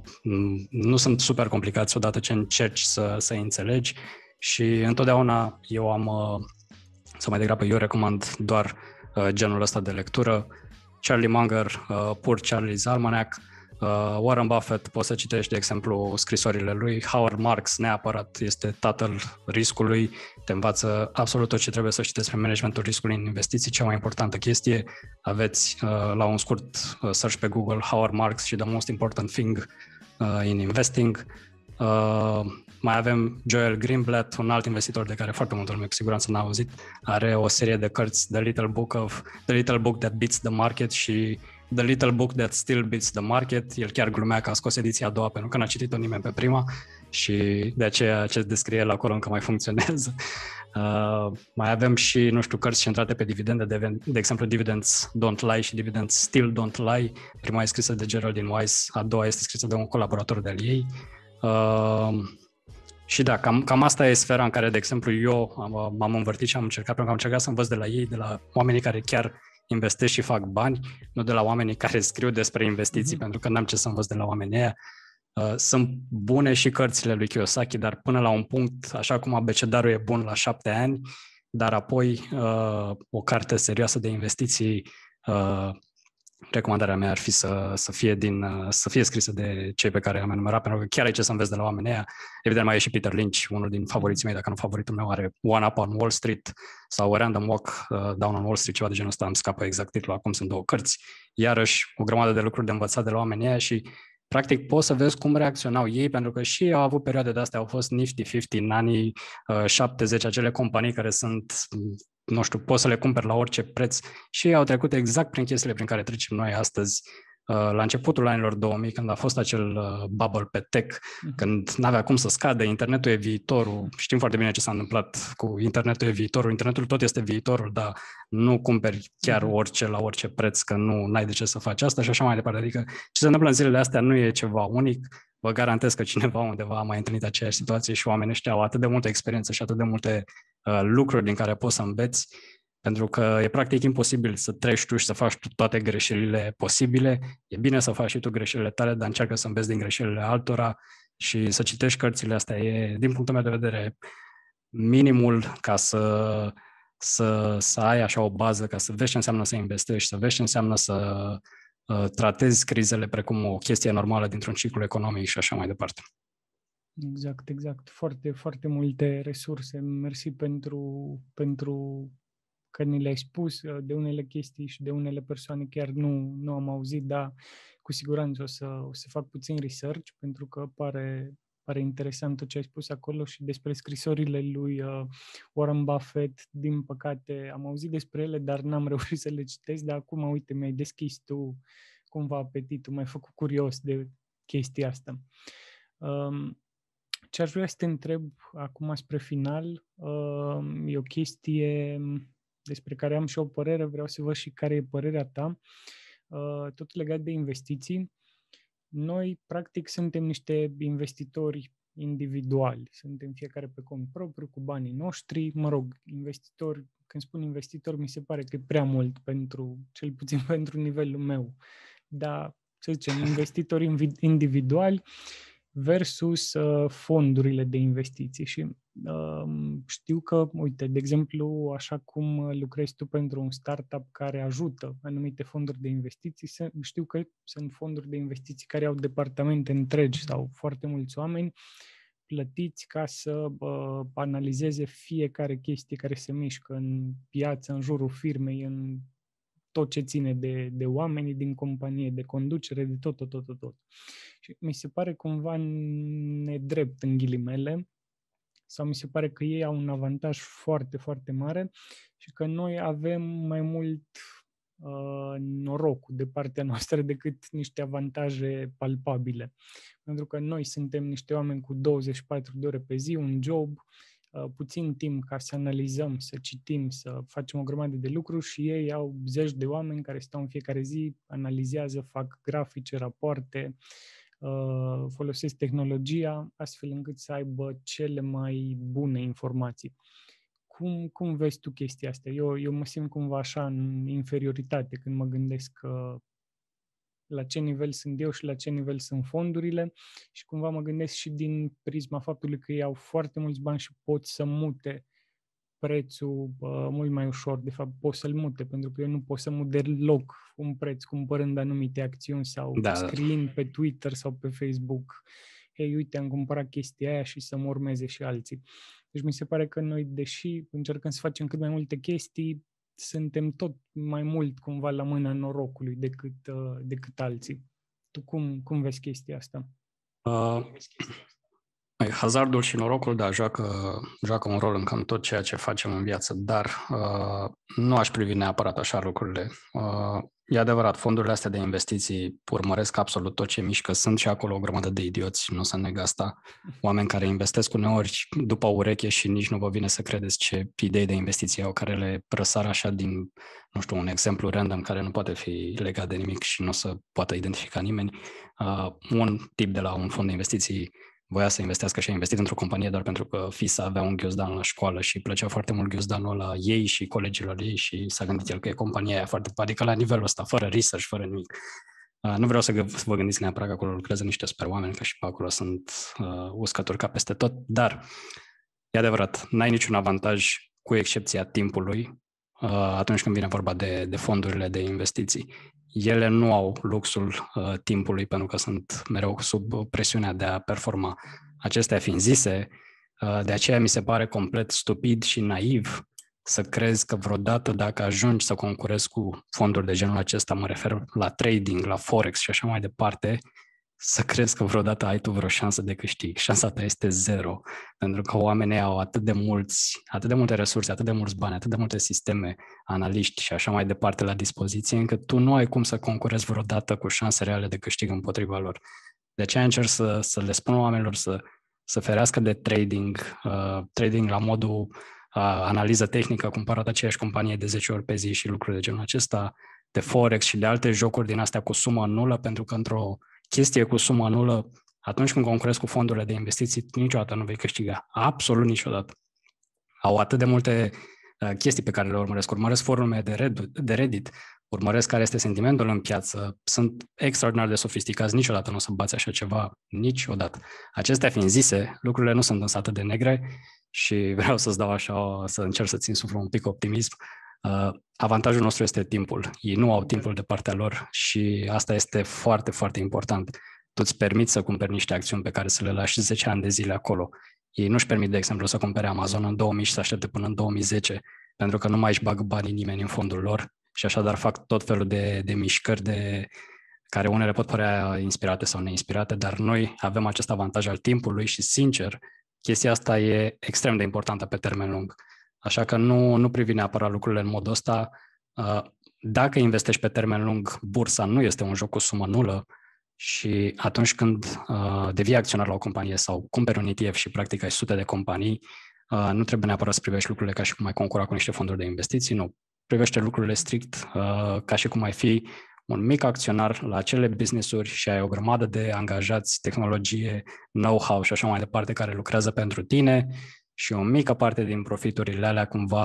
nu sunt super complicați odată ce încerci să, să înțelegi și întotdeauna eu am... Uh, sau mai degrabă eu recomand doar uh, genul ăsta de lectură. Charlie Munger, uh, Poor Charlie's Almanac, uh, Warren Buffett, poți să citești, de exemplu, scrisorile lui. Howard Marks, neapărat, este tatăl riscului, te învață absolut tot ce trebuie să știi despre managementul riscului în investiții, cea mai importantă chestie. Aveți uh, la un scurt uh, search pe Google Howard Marks și The Most Important Thing uh, in Investing. Uh, mai avem Joel Greenblatt, un alt investitor de care foarte multă lume cu siguranță n-a auzit. Are o serie de cărți, The Little Book of The Little Book That Beats the Market și The Little Book That Still Beats the Market. El chiar glumea că a scos ediția a doua pentru că n-a citit-o nimeni pe prima și de aceea ce descrie el acolo încă mai funcționează. Uh, mai avem și, nu știu, cărți centrate pe dividende, de, de exemplu Dividends Don't Lie și Dividends Still Don't Lie. Prima e scrisă de Geraldine Weiss, a doua este scrisă de un colaborator de-al ei. Uh, și da, cam, cam asta e sfera în care, de exemplu, eu am, m-am învârtit și am încercat, pentru că am încercat să învăț de la ei, de la oamenii care chiar investesc și fac bani, nu de la oamenii care scriu despre investiții, mm-hmm. pentru că n-am ce să învăț de la oamenii ăia. Uh, sunt bune și cărțile lui Kiyosaki, dar până la un punct, așa cum abecedarul e bun la șapte ani, dar apoi uh, o carte serioasă de investiții, uh, recomandarea mea ar fi să, să, fie din, să fie scrisă de cei pe care am enumerat, pentru că chiar ai ce să înveți de la oamenii ăia. Evident, mai e și Peter Lynch, unul din favoriții mei, dacă nu favoritul meu, are One Up on Wall Street sau Random Walk uh, Down on Wall Street, ceva de genul ăsta, îmi scapă exact titlul, acum sunt două cărți. Iarăși, o grămadă de lucruri de învățat de la oamenii ăia și practic poți să vezi cum reacționau ei, pentru că și ei au avut perioade de astea, au fost Nifty cincizeci în anii uh, șaptezeci, acele companii care sunt... nu știu, poți să le cumperi la orice preț și ei au trecut exact prin chestiile prin care trecem noi astăzi, la începutul anilor două mii, când a fost acel bubble pe tech, uh-huh. când n-avea cum să scadă, internetul e viitorul, știm foarte bine ce s-a întâmplat cu internetul e viitorul, internetul tot este viitorul, dar nu cumperi chiar orice la orice preț, că nu n-ai de ce să faci asta și așa mai departe. Adică ce se întâmplă în zilele astea nu e ceva unic, vă garantez că cineva undeva a mai întâlnit aceeași situație și oamenii ăștia au atât de multă experiență și atât de multe uh, lucruri din care poți să înveți, pentru că e practic imposibil să treci tu și să faci tu toate greșelile posibile. E bine să faci și tu greșelile tale, dar încearcă să înveți din greșelile altora și să citești cărțile astea. E, din punctul meu de vedere, minimul ca să, să, să ai așa o bază, ca să vezi ce înseamnă să investești, să vezi ce înseamnă să uh, tratezi crizele precum o chestie normală dintr-un ciclu economic și așa mai departe. Exact, exact. Foarte, foarte multe resurse. Mersi pentru... pentru... că ni le-ai spus, de unele chestii și de unele persoane chiar nu, nu am auzit, dar cu siguranță o să, o să fac puțin research, pentru că pare, pare interesant tot ce ai spus acolo și despre scrisorile lui uh, Warren Buffett. Din păcate am auzit despre ele, dar n-am reușit să le citesc, dar acum, uite, mi-ai deschis tu cumva apetitul, m-ai făcut curios de chestia asta. Um, ce aș vrea să te întreb acum spre final, uh, e o chestie despre care am și o părere, vreau să văd și care e părerea ta, tot legat de investiții. Noi, practic, suntem niște investitori individuali, suntem fiecare pe cont propriu, cu banii noștri, mă rog, investitori, când spun investitor, mi se pare că e prea mult pentru, cel puțin pentru nivelul meu, dar, să zicem, investitori individuali versus uh, fondurile de investiții și Știu că, uite, de exemplu, așa cum lucrezi tu pentru un startup care ajută anumite fonduri de investiții, știu că sunt fonduri de investiții care au departamente întregi sau foarte mulți oameni plătiți ca să uh, analizeze fiecare chestie care se mișcă în piață, în jurul firmei, în tot ce ține de, de oamenii din companie, de conducere, de tot, tot, tot, tot, tot. Și mi se pare cumva nedrept în ghilimele, sau mi se pare că ei au un avantaj foarte, foarte mare și că noi avem mai mult uh, norocul de partea noastră decât niște avantaje palpabile. Pentru că noi suntem niște oameni cu douăzeci și patru de ore pe zi, un job, uh, puțin timp ca să analizăm, să citim, să facem o grămadă de lucruri și ei au zeci de oameni care stau în fiecare zi, analizează, fac grafice, rapoarte, folosesc tehnologia astfel încât să aibă cele mai bune informații. Cum, cum vezi tu chestia asta? Eu, eu mă simt cumva așa în inferioritate când mă gândesc că la ce nivel sunt eu și la ce nivel sunt fondurile și cumva mă gândesc și din prisma faptului că ei au foarte mulți bani și pot să mute prețul uh, mult mai ușor. De fapt, pot să-l mute, pentru că eu nu pot să mut deloc un preț cumpărând anumite acțiuni sau da, scriind pe Twitter sau pe Facebook. Hei, uite, am cumpărat chestia aia și să mă urmeze și alții. Deci mi se pare că noi, deși încercăm să facem cât mai multe chestii, suntem tot mai mult cumva la mâna norocului decât, uh, decât alții. Tu cum, cum vezi chestia asta? Uh... Hazardul și norocul, da, joacă, joacă un rol în cam tot ceea ce facem în viață, dar uh, nu aș privi neapărat așa lucrurile. Uh, e adevărat, fondurile astea de investiții urmăresc absolut tot ce mișcă. Sunt și acolo o grămadă de idioți, nu o să neg asta. Oameni care investesc uneori după ureche și nici nu vă vine să credeți ce idei de investiții au, care le răsar așa din, nu știu, un exemplu random care nu poate fi legat de nimic și nu o să poată identifica nimeni. Uh, un tip de la un fond de investiții voia să investească și a investit într-o companie doar pentru că fisa avea un ghiozdan la școală și îi plăcea foarte mult ghiozdanul la ei și colegilor ei și s-a gândit el că e compania aia foarte, adică la nivelul ăsta, fără research, fără nimic. Uh, nu vreau să, gă- să vă gândiți neapărat că acolo lucrează niște super oameni, că și pe acolo sunt uh, uscături ca peste tot, dar e adevărat, n-ai niciun avantaj cu excepția timpului uh, atunci când vine vorba de, de fondurile de investiții. Ele nu au luxul uh, timpului pentru că sunt mereu sub presiunea de a performa. Acestea fiind zise, uh, de aceea mi se pare complet stupid și naiv să crezi că vreodată dacă ajungi să concurezi cu fonduri de genul acesta, mă refer la trading, la forex și așa mai departe, să crezi că vreodată ai tu vreo șansă de câștig. Șansa ta este zero, pentru că oamenii au atât de mulți, atât de multe resurse, atât de mulți bani, atât de multe sisteme, analiști și așa mai departe la dispoziție, încât tu nu ai cum să concurezi vreodată cu șanse reale de câștig împotriva lor. De aceea încerc să, să le spun oamenilor să, să ferească de trading, uh, trading la modul uh, analiză tehnică, cumpărat aceeași companie de zece ori pe zi și lucruri de genul acesta, de forex și de alte jocuri din astea cu sumă nulă, pentru că într-o chestie cu sumă nulă, atunci când concurezi cu fondurile de investiții, niciodată nu vei câștiga. Absolut niciodată. Au atât de multe uh, chestii pe care le urmăresc. Urmăresc forume de Reddit, de Reddit, urmăresc care este sentimentul în piață, sunt extraordinar de sofisticați, niciodată nu o să bați așa ceva, niciodată. Acestea fiind zise, lucrurile nu sunt însă atât de negre și vreau să-ți dau așa, să încerc să țin suflul un pic optimism. Uh, avantajul nostru este timpul. Ei nu au timpul de partea lor și asta este foarte, foarte important. Tu îți permiți să cumperi niște acțiuni pe care să le lași zece ani de zile acolo. Ei nu-și permit, de exemplu, să cumpere Amazon în două mii și să aștepte până în două mii zece, pentru că nu mai își bagă banii nimeni în fondul lor și așadar fac tot felul de, de mișcări de, care unele pot părea inspirate sau neinspirate, dar noi avem acest avantaj al timpului și, sincer, chestia asta e extrem de importantă pe termen lung. Așa că nu, nu privi neapărat lucrurile în modul ăsta. Dacă investești pe termen lung, bursa nu este un joc cu sumă nulă și atunci când devii acționar la o companie sau cumperi un E T F și practic ai sute de companii, nu trebuie neapărat să privești lucrurile ca și cum ai concura cu niște fonduri de investiții, nu. Privește lucrurile strict ca și cum ai fi un mic acționar la acele business-uri și ai o grămadă de angajați, tehnologie, know-how și așa mai departe care lucrează pentru tine și o mică parte din profiturile alea cumva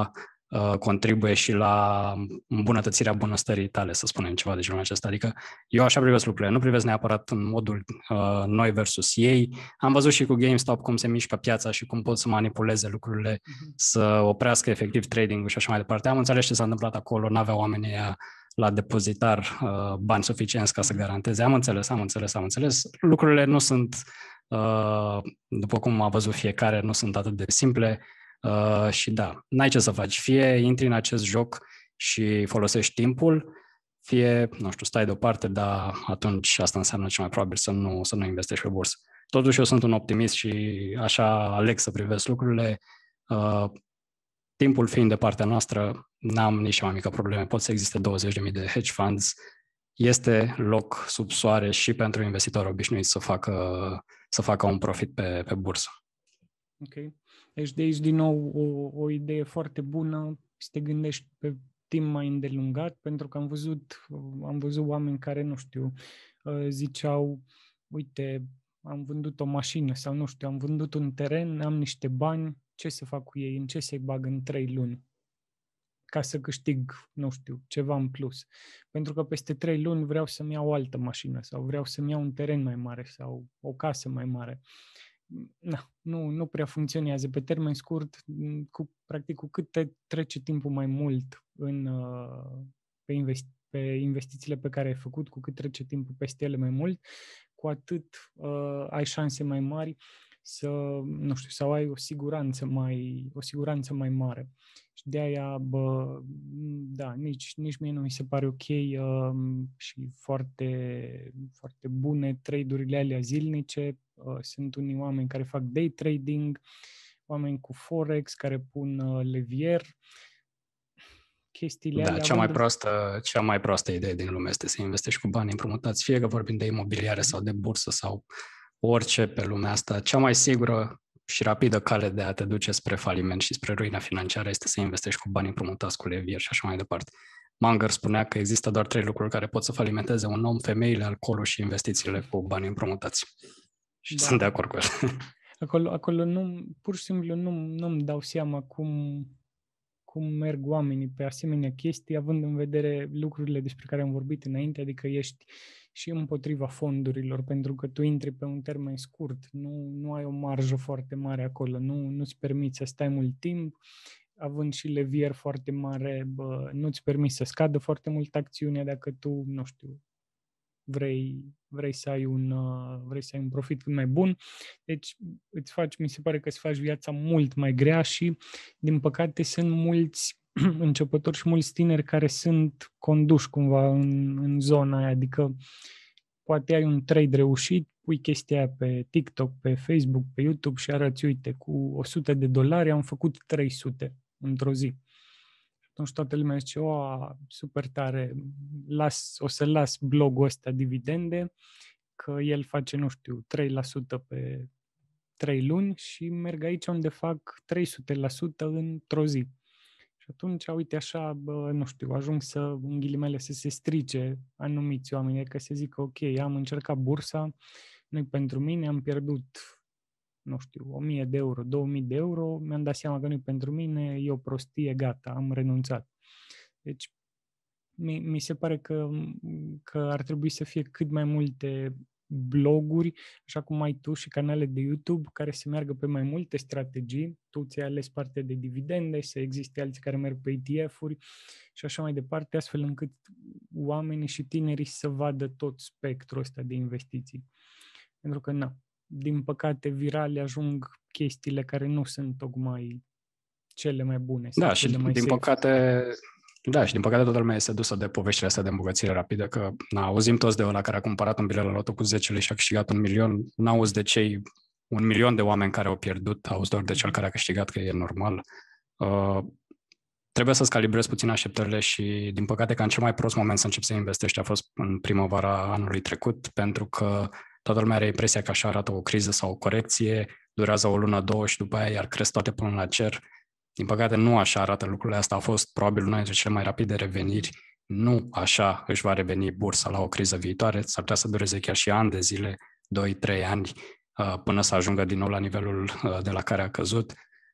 contribuie și la îmbunătățirea bunăstării tale, să spunem ceva de genul acesta. Adică eu așa privesc lucrurile, nu privesc neapărat în modul uh, noi versus ei. Am văzut și cu GameStop cum se mișcă piața și cum pot să manipuleze lucrurile, uh-huh. să oprească efectiv trading-ul și așa mai departe. Am înțeles ce s-a întâmplat acolo, n-aveau oamenii aia la depozitar uh, bani suficienți ca să garanteze. Am înțeles, am înțeles, am înțeles. Lucrurile nu sunt, uh, după cum a văzut fiecare, nu sunt atât de simple. Uh, și da, n-ai ce să faci. Fie intri în acest joc și folosești timpul, fie, nu știu, stai deoparte, dar atunci asta înseamnă cel mai probabil să nu, să nu investești pe bursă. Totuși eu sunt un optimist și așa aleg să privesc lucrurile. Uh, timpul fiind de partea noastră, n-am nici mai mică probleme. Pot să existe douăzeci de mii de hedge funds. Este loc sub soare și pentru investitori obișnuiți să facă, să facă un profit pe, pe bursă. Ok. Deci de aici din nou o, o idee foarte bună să te gândești pe timp mai îndelungat, pentru că am văzut, am văzut oameni care, nu știu, ziceau, uite, am vândut o mașină sau, nu știu, am vândut un teren, am niște bani, ce să fac cu ei, în ce să-i bag în trei luni? Ca să câștig, nu știu, ceva în plus. Pentru că peste trei luni vreau să-mi iau o altă mașină sau vreau să-mi iau un teren mai mare sau o casă mai mare. Na, nu, nu prea funcționează. Pe termen scurt, cu, practic cu cât te trece timpul mai mult în, pe, investi- pe investițiile pe care ai făcut, cu cât trece timpul peste ele mai mult, cu atât uh, ai șanse mai mari să, nu știu, sau ai o siguranță mai, o siguranță mai mare. Și de aia, bă, da, nici, nici mie nu mi se pare ok uh, și foarte, foarte bune trade-urile alea zilnice. Uh, sunt unii oameni care fac day trading, oameni cu Forex care pun uh, levier. Chestiile da, alea... cea mai, proastă, cea mai proastă idee din lume este să investești cu bani împrumutați, fie că vorbim de imobiliare sau de bursă sau orice pe lumea asta. Cea mai sigură și rapidă cale de a te duce spre faliment și spre ruina financiară este să investești cu bani împrumutați, cu levier și așa mai departe. Munger spunea că există doar trei lucruri care pot să falimenteze un om: femeile, alcoolul și investițiile cu bani împrumutați. Și da. Sunt de acord cu el. Acolo, acolo nu, pur și simplu nu, nu-mi dau seama cum, cum merg oamenii pe asemenea chestii, având în vedere lucrurile despre care am vorbit înainte, adică ești și împotriva fondurilor, pentru că tu intri pe un termen scurt, nu, nu ai o marjă foarte mare acolo, nu, nu-ți permiți să stai mult timp, având și levier foarte mare, bă, nu-ți permiți să scadă foarte mult acțiunea dacă tu, nu știu, vrei, vrei, să ai un, vrei să ai un profit cât mai bun. Deci îți faci, mi se pare că îți faci viața mult mai grea și, din păcate, sunt mulți începători și mulți tineri care sunt conduși cumva în, în zona aia, adică poate ai un trade reușit, pui chestia aia pe TikTok, pe Facebook, pe YouTube și arăți, uite, cu o sută de dolari am făcut trei sute într-o zi. Atunci toată lumea zice, o, super tare, las, o să las blogul ăsta dividende, că el face, nu știu, trei la sută pe trei luni și merg aici unde fac trei sute la sută într-o zi. Și atunci, uite așa, bă, nu știu, ajung să, în ghilimele, să se strice anumiți oameni, că se zică, ok, am încercat bursa, nu-i pentru mine, am pierdut, nu știu, o mie de euro, două mii de euro, mi-am dat seama că nu-i pentru mine, e o prostie, gata, am renunțat. Deci, mi, mi se pare că, că ar trebui să fie cât mai multe bloguri, așa cum ai tu, și canale de YouTube care să meargă pe mai multe strategii. Tu ți-ai ales partea de dividende, să existe alții care merg pe E T F-uri și așa mai departe, astfel încât oamenii și tinerii să vadă tot spectrul ăsta de investiții. Pentru că, na, din păcate, virale ajung chestiile care nu sunt tocmai cele mai bune. Da, și cele mai din safe. păcate... Da, și din păcate toată lumea este dusă de poveștile astea de îmbogățire rapidă, că na, auzim toți de ăla care a cumpărat un bilet la loto cu zece lei și a câștigat un milion, n-auzi de cei un milion de oameni care au pierdut, auzi doar de cel care a câștigat, că e normal. Uh, trebuie să-ți calibrezi puțin așteptările și, din păcate, că în cel mai prost moment să începi să investești a fost în primăvara anului trecut, pentru că toată lumea are impresia că așa arată o criză sau o corecție, durează o lună, două și după aia iar cresc toate până la cer. Din păcate, nu așa arată lucrurile astea. A fost probabil una dintre cele mai rapide reveniri. Nu așa își va reveni bursa la o criză viitoare. S-ar putea să dureze chiar și ani de zile, doi trei ani, până să ajungă din nou la nivelul de la care a căzut.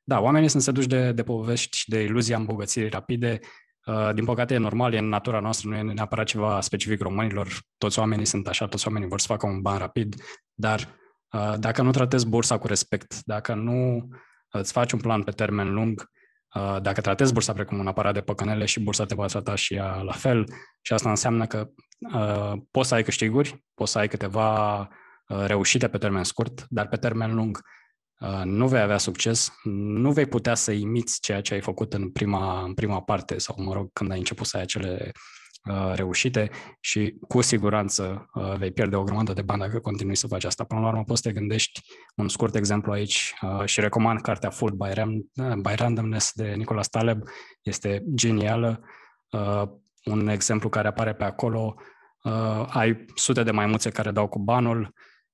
da, oamenii sunt seduși de, de povești și de iluzia îmbogățirii rapide. Uh, din păcate e normal, e în natura noastră, nu e neapărat ceva specific românilor. Toți oamenii sunt așa, toți oamenii vor să facă un ban rapid, dar uh, dacă nu tratezi bursa cu respect, dacă nu îți faci un plan pe termen lung, uh, dacă tratezi bursa precum un aparat de păcănele, și bursa te va trata și ea la fel, și asta înseamnă că uh, poți să ai câștiguri, poți să ai câteva uh, reușite pe termen scurt, dar pe termen lung nu vei avea succes, nu vei putea să imiți ceea ce ai făcut în prima, în prima parte sau, mă rog, când ai început să ai acele uh, reușite, și cu siguranță uh, vei pierde o grămadă de bani dacă continui să faci asta. Până la urmă poți să te gândești, un scurt exemplu aici, uh, și recomand cartea Fooled by, Ram- by Randomness de Nicholas Taleb, este genială. Uh, un exemplu care apare pe acolo, uh, ai sute de maimuțe care dau cu banul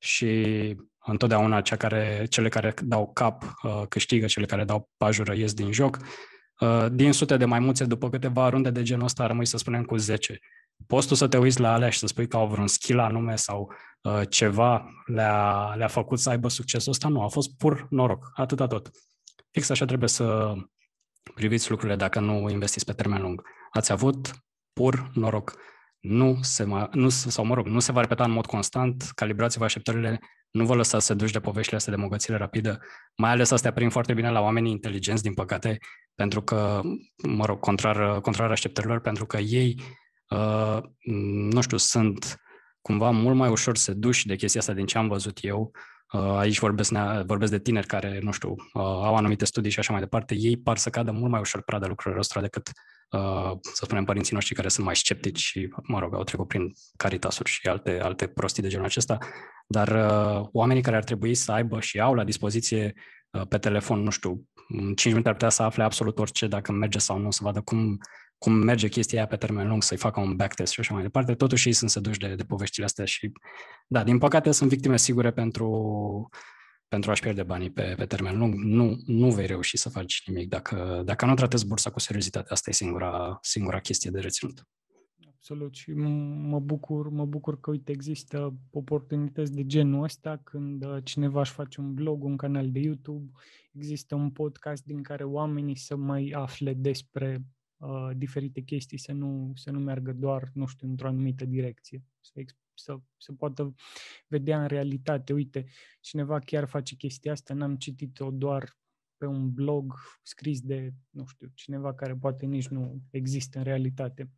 și întotdeauna cea care, cele care dau cap uh, câștigă, cele care dau pajură ies din joc. Uh, din sute de maimuțe, după câteva runde de genul ăsta, rămâi, să spunem, cu zece. Poți tu să te uiți la alea și să spui că au vreun skill anume sau uh, ceva le-a, le-a făcut să aibă succesul ăsta? Nu, a fost pur noroc, atâta tot. Fix așa trebuie să priviți lucrurile dacă nu investiți pe termen lung. Ați avut pur noroc. Nu se, mai, nu, sau mă rog, nu se va repeta în mod constant, calibrați-vă așteptările, nu vă lăsați să duci de poveștile astea de îmbogățire rapidă, mai ales astea prind foarte bine la oamenii inteligenți, din păcate, pentru că, mă rog, contrar, contrar așteptărilor, pentru că ei, uh, nu știu, sunt cumva mult mai ușor seduși de chestia asta din ce am văzut eu. Uh, aici vorbesc, vorbesc de tineri care, nu știu, uh, au anumite studii și așa mai departe, ei par să cadă mult mai ușor prada lucrurilor ăstora decât Uh, să spunem părinții noștri care sunt mai sceptici și, mă rog, au trecut prin Caritasuri și alte, alte prostii de genul acesta, dar uh, oamenii care ar trebui să aibă și au la dispoziție uh, pe telefon, nu știu, în cinci minute ar putea să afle absolut orice, dacă merge sau nu, să vadă cum, cum merge chestia aia pe termen lung, să-i facă un backtest și așa mai departe. Totuși ei sunt seduși de, de poveștile astea și, da, din păcate sunt victime sigure pentru... pentru a-și pierde banii pe, pe termen lung. Nu, nu vei reuși să faci nimic dacă, dacă nu tratezi bursa cu seriozitate. Asta e singura, singura chestie de reținut. Absolut, și mă bucur, mă bucur că, uite, există oportunități de genul ăsta când cineva își face un blog, un canal de YouTube, există un podcast din care oamenii să mai afle despre uh, diferite chestii, să nu, să nu meargă doar, nu știu, într-o anumită direcție, să, să, să poată vedea în realitate, uite, cineva chiar face chestia asta, n-am citit-o doar pe un blog scris de, nu știu, cineva care poate nici nu există în realitate.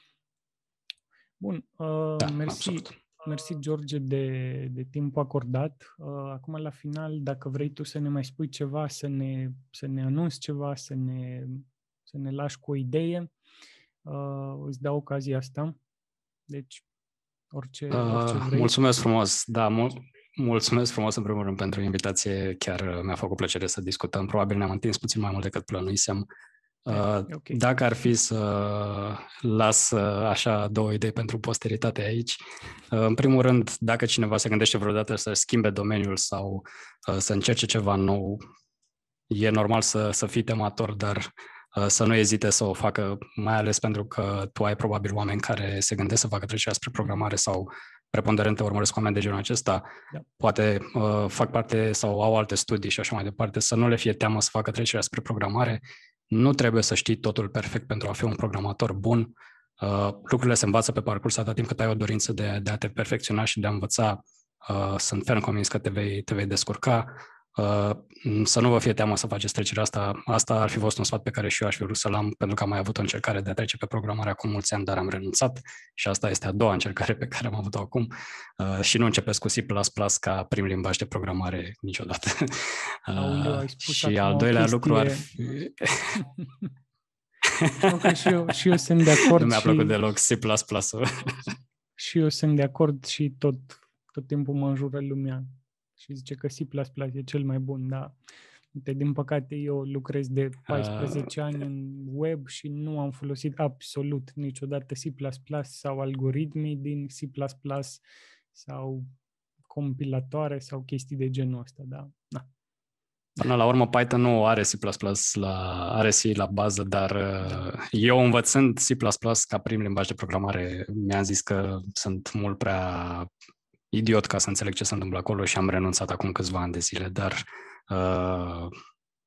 Bun, uh, da, mersi, absolut. mersi George de, de timpul acordat. Uh, acum la final, dacă vrei tu să ne mai spui ceva, să ne, să ne anunți ceva, să ne, să ne lași cu o idee, uh, îți dau ocazia asta. Deci, orice, orice vrei. Uh, mulțumesc frumos, da, mul- mulțumesc frumos în primul rând pentru invitație, chiar mi-a făcut plăcere să discutăm, probabil ne-am întins puțin mai mult decât plănuisem. Uh, okay. Dacă ar fi să las așa două idei pentru posteritate aici, uh, în primul rând, dacă cineva se gândește vreodată să schimbe domeniul sau uh, să încerce ceva nou, e normal să, să fii temator, dar uh, să nu ezite să o facă, mai ales pentru că tu ai probabil oameni care se gândesc să facă trecerea spre programare sau preponderente urmăresc oameni de genul acesta, da. Poate uh, fac parte sau au alte studii și așa mai departe, să nu le fie teamă să facă trecerea spre programare. Nu trebuie să știi totul perfect pentru a fi un programator bun. Uh, lucrurile se învață pe parcurs atât timp cât ai o dorință de, de a te perfecționa și de a învăța. Uh, sunt ferm convins că te vei, te vei descurca. Uh, să nu vă fie teamă să faceți trecerea asta. Asta ar fi fost un sfat pe care și eu aș fi vrut să-l am, pentru că am mai avut o încercare de a trece pe programare acum mulți ani, dar am renunțat și asta este a doua încercare pe care am avut-o acum. Uh, și nu începeți cu C plus plus ca prim limbaj de programare niciodată. Uh, Aoleu, și al doilea chestie... lucru ar fi... Okay, și, eu, și eu sunt de acord. Nu mi-a și... plăcut deloc C plus plus-ul. Și eu sunt de acord și tot, tot timpul mă înjură lumea și zice că C plus plus e cel mai bun, dar uite, din păcate eu lucrez de paisprezece uh... ani în web și nu am folosit absolut niciodată C plus plus sau algoritmii din C plus plus sau compilatoare sau chestii de genul ăsta, da. Na. Până la urmă, Python nu are C plus plus, la, are C la bază, dar eu învățând C plus plus ca prim limbaj de programare, mi-am zis că sunt mult prea idiot ca să înțeleg ce se întâmplă acolo și am renunțat acum câțiva ani de zile, dar uh,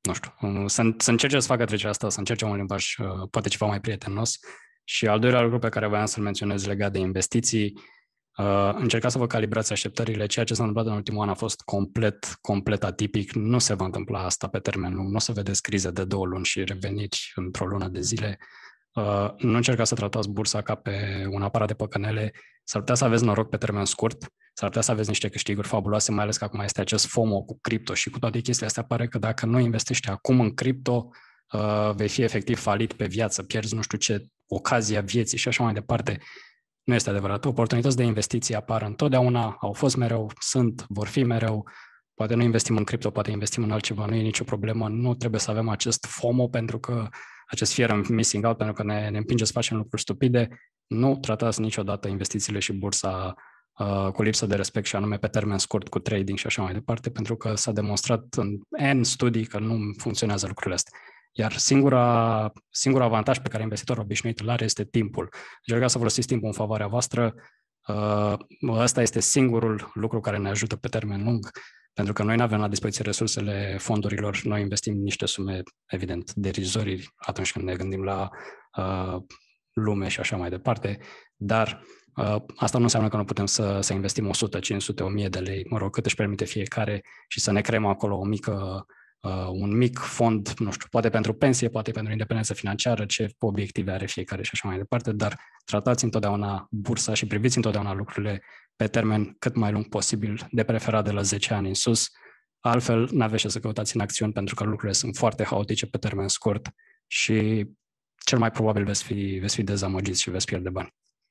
nu știu, să, să încerce să facă trecerea asta, să încerce un limbaj poate ceva mai prietenos. Și al doilea lucru pe care voiam să-l menționez legat de investiții, uh, încercați să vă calibrați așteptările. Ceea ce s-a întâmplat în ultimul an a fost complet, complet atipic. Nu se va întâmpla asta pe termen lung. Nu o să vedeți crize de două luni și reveniți într-o lună de zile. Uh, nu încercați să tratați bursa ca pe un aparat de păcănele. S-ar putea să aveți noroc pe termen scurt, s-ar putea să aveți niște câștiguri fabuloase, mai ales că acum este acest FOMO cu cripto și cu toate chestiile astea. Pare că dacă nu investești acum în cripto, uh, vei fi efectiv falit pe viață, pierzi nu știu ce ocazia vieții și așa mai departe. Nu este adevărat. Oportunități de investiții apar întotdeauna, au fost mereu, sunt, vor fi mereu. Poate nu investim în cripto, poate investim în altceva, nu e nicio problemă. Nu trebuie să avem acest FOMO pentru că acest fear of missing out, pentru că ne, ne împinge să facem lucruri stupide. Nu tratați niciodată investițiile și bursa uh, cu lipsă de respect și anume pe termen scurt cu trading și așa mai departe, pentru că s-a demonstrat în N studii că nu funcționează lucrurile astea. Iar singura, singura avantaj pe care investitorul obișnuit îl are este timpul. Încercați să folosiți timpul în favoarea voastră. Uh, ăsta este singurul lucru care ne ajută pe termen lung, pentru că noi nu avem la dispoziție resursele fondurilor, noi investim niște sume, evident, derizorii atunci când ne gândim la uh, lume și așa mai departe, dar uh, asta nu înseamnă că nu putem să, să investim o sută, cinci sute, o mie de lei, mă rog, cât își permite fiecare și să ne creăm acolo o mică, uh, un mic fond, nu știu, poate pentru pensie, poate pentru independență financiară, ce obiective are fiecare și așa mai departe, dar tratați întotdeauna bursa și priviți întotdeauna lucrurile pe termen cât mai lung posibil, de preferat de la zece ani în sus. Altfel, n-aveți ce să căutați în acțiuni pentru că lucrurile sunt foarte haotice pe termen scurt și cel mai probabil veți fi, veți fi dezamăgiți și veți pierde bani.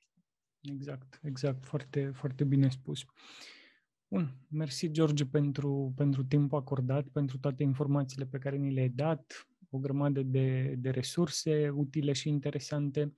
Exact, exact. Foarte, foarte bine spus. Bun. Mersi, George, pentru, pentru timpul acordat, pentru toate informațiile pe care ni le-ai dat, o grămadă de, de resurse utile și interesante.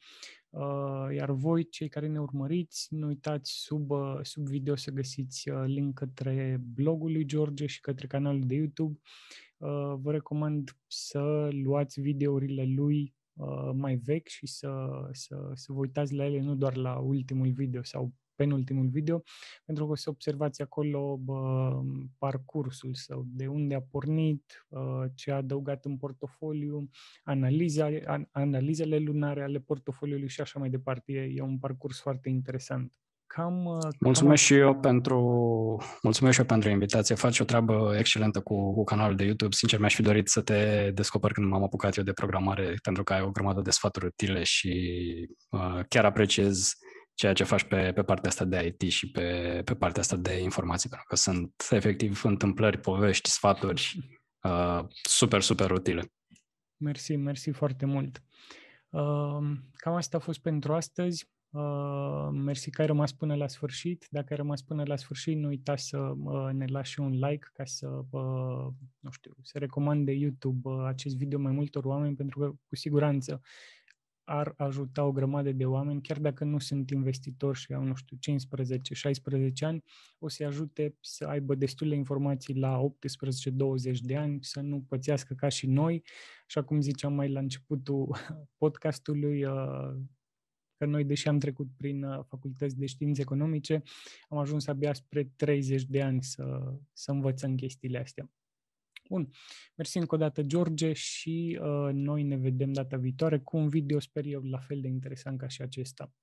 Iar voi, cei care ne urmăriți, nu uitați sub, sub video să găsiți link către blogul lui George și către canalul de YouTube. Vă recomand să luați videourile lui mai vechi și să, să, să vă uitați la ele, nu doar la ultimul video sau penultimul video, pentru că o să observați acolo bă, parcursul său, de unde a pornit, bă, ce a adăugat în portofoliu, analiza, an, analizele lunare ale portofoliului și așa mai departe. E, e un parcurs foarte interesant. Cam, mulțumesc cam... și eu pentru mulțumesc și eu pentru invitație. Faci o treabă excelentă cu, cu canalul de YouTube. Sincer, mi-aș fi dorit să te descoperi când m-am apucat eu de programare, pentru că ai o grămadă de sfaturi utile și uh, chiar apreciez ceea ce faci pe, pe partea asta de I T și pe, pe partea asta de informații, pentru că sunt efectiv întâmplări, povești, sfaturi uh, super, super utile. Mersi, mersi foarte mult. Uh, cam asta a fost pentru astăzi. Uh, mersi că ai rămas până la sfârșit. Dacă ai rămas până la sfârșit, nu uita să uh, ne lași un like ca să, uh, nu știu, să recomande YouTube uh, acest video mai multor oameni, pentru că cu siguranță ar ajuta o grămadă de oameni, chiar dacă nu sunt investitori și au, nu știu, cincisprezece șaisprezece ani, o să-i ajute să aibă destule informații la optsprezece douăzeci de ani, să nu pățească ca și noi. Așa cum ziceam mai la începutul podcastului, că noi, deși am trecut prin facultăți de științe economice, am ajuns abia spre treizeci de ani să, să învățăm chestiile astea. Bun, mersi încă o dată, George, și uh, noi ne vedem data viitoare cu un video, sper eu, la fel de interesant ca și acesta.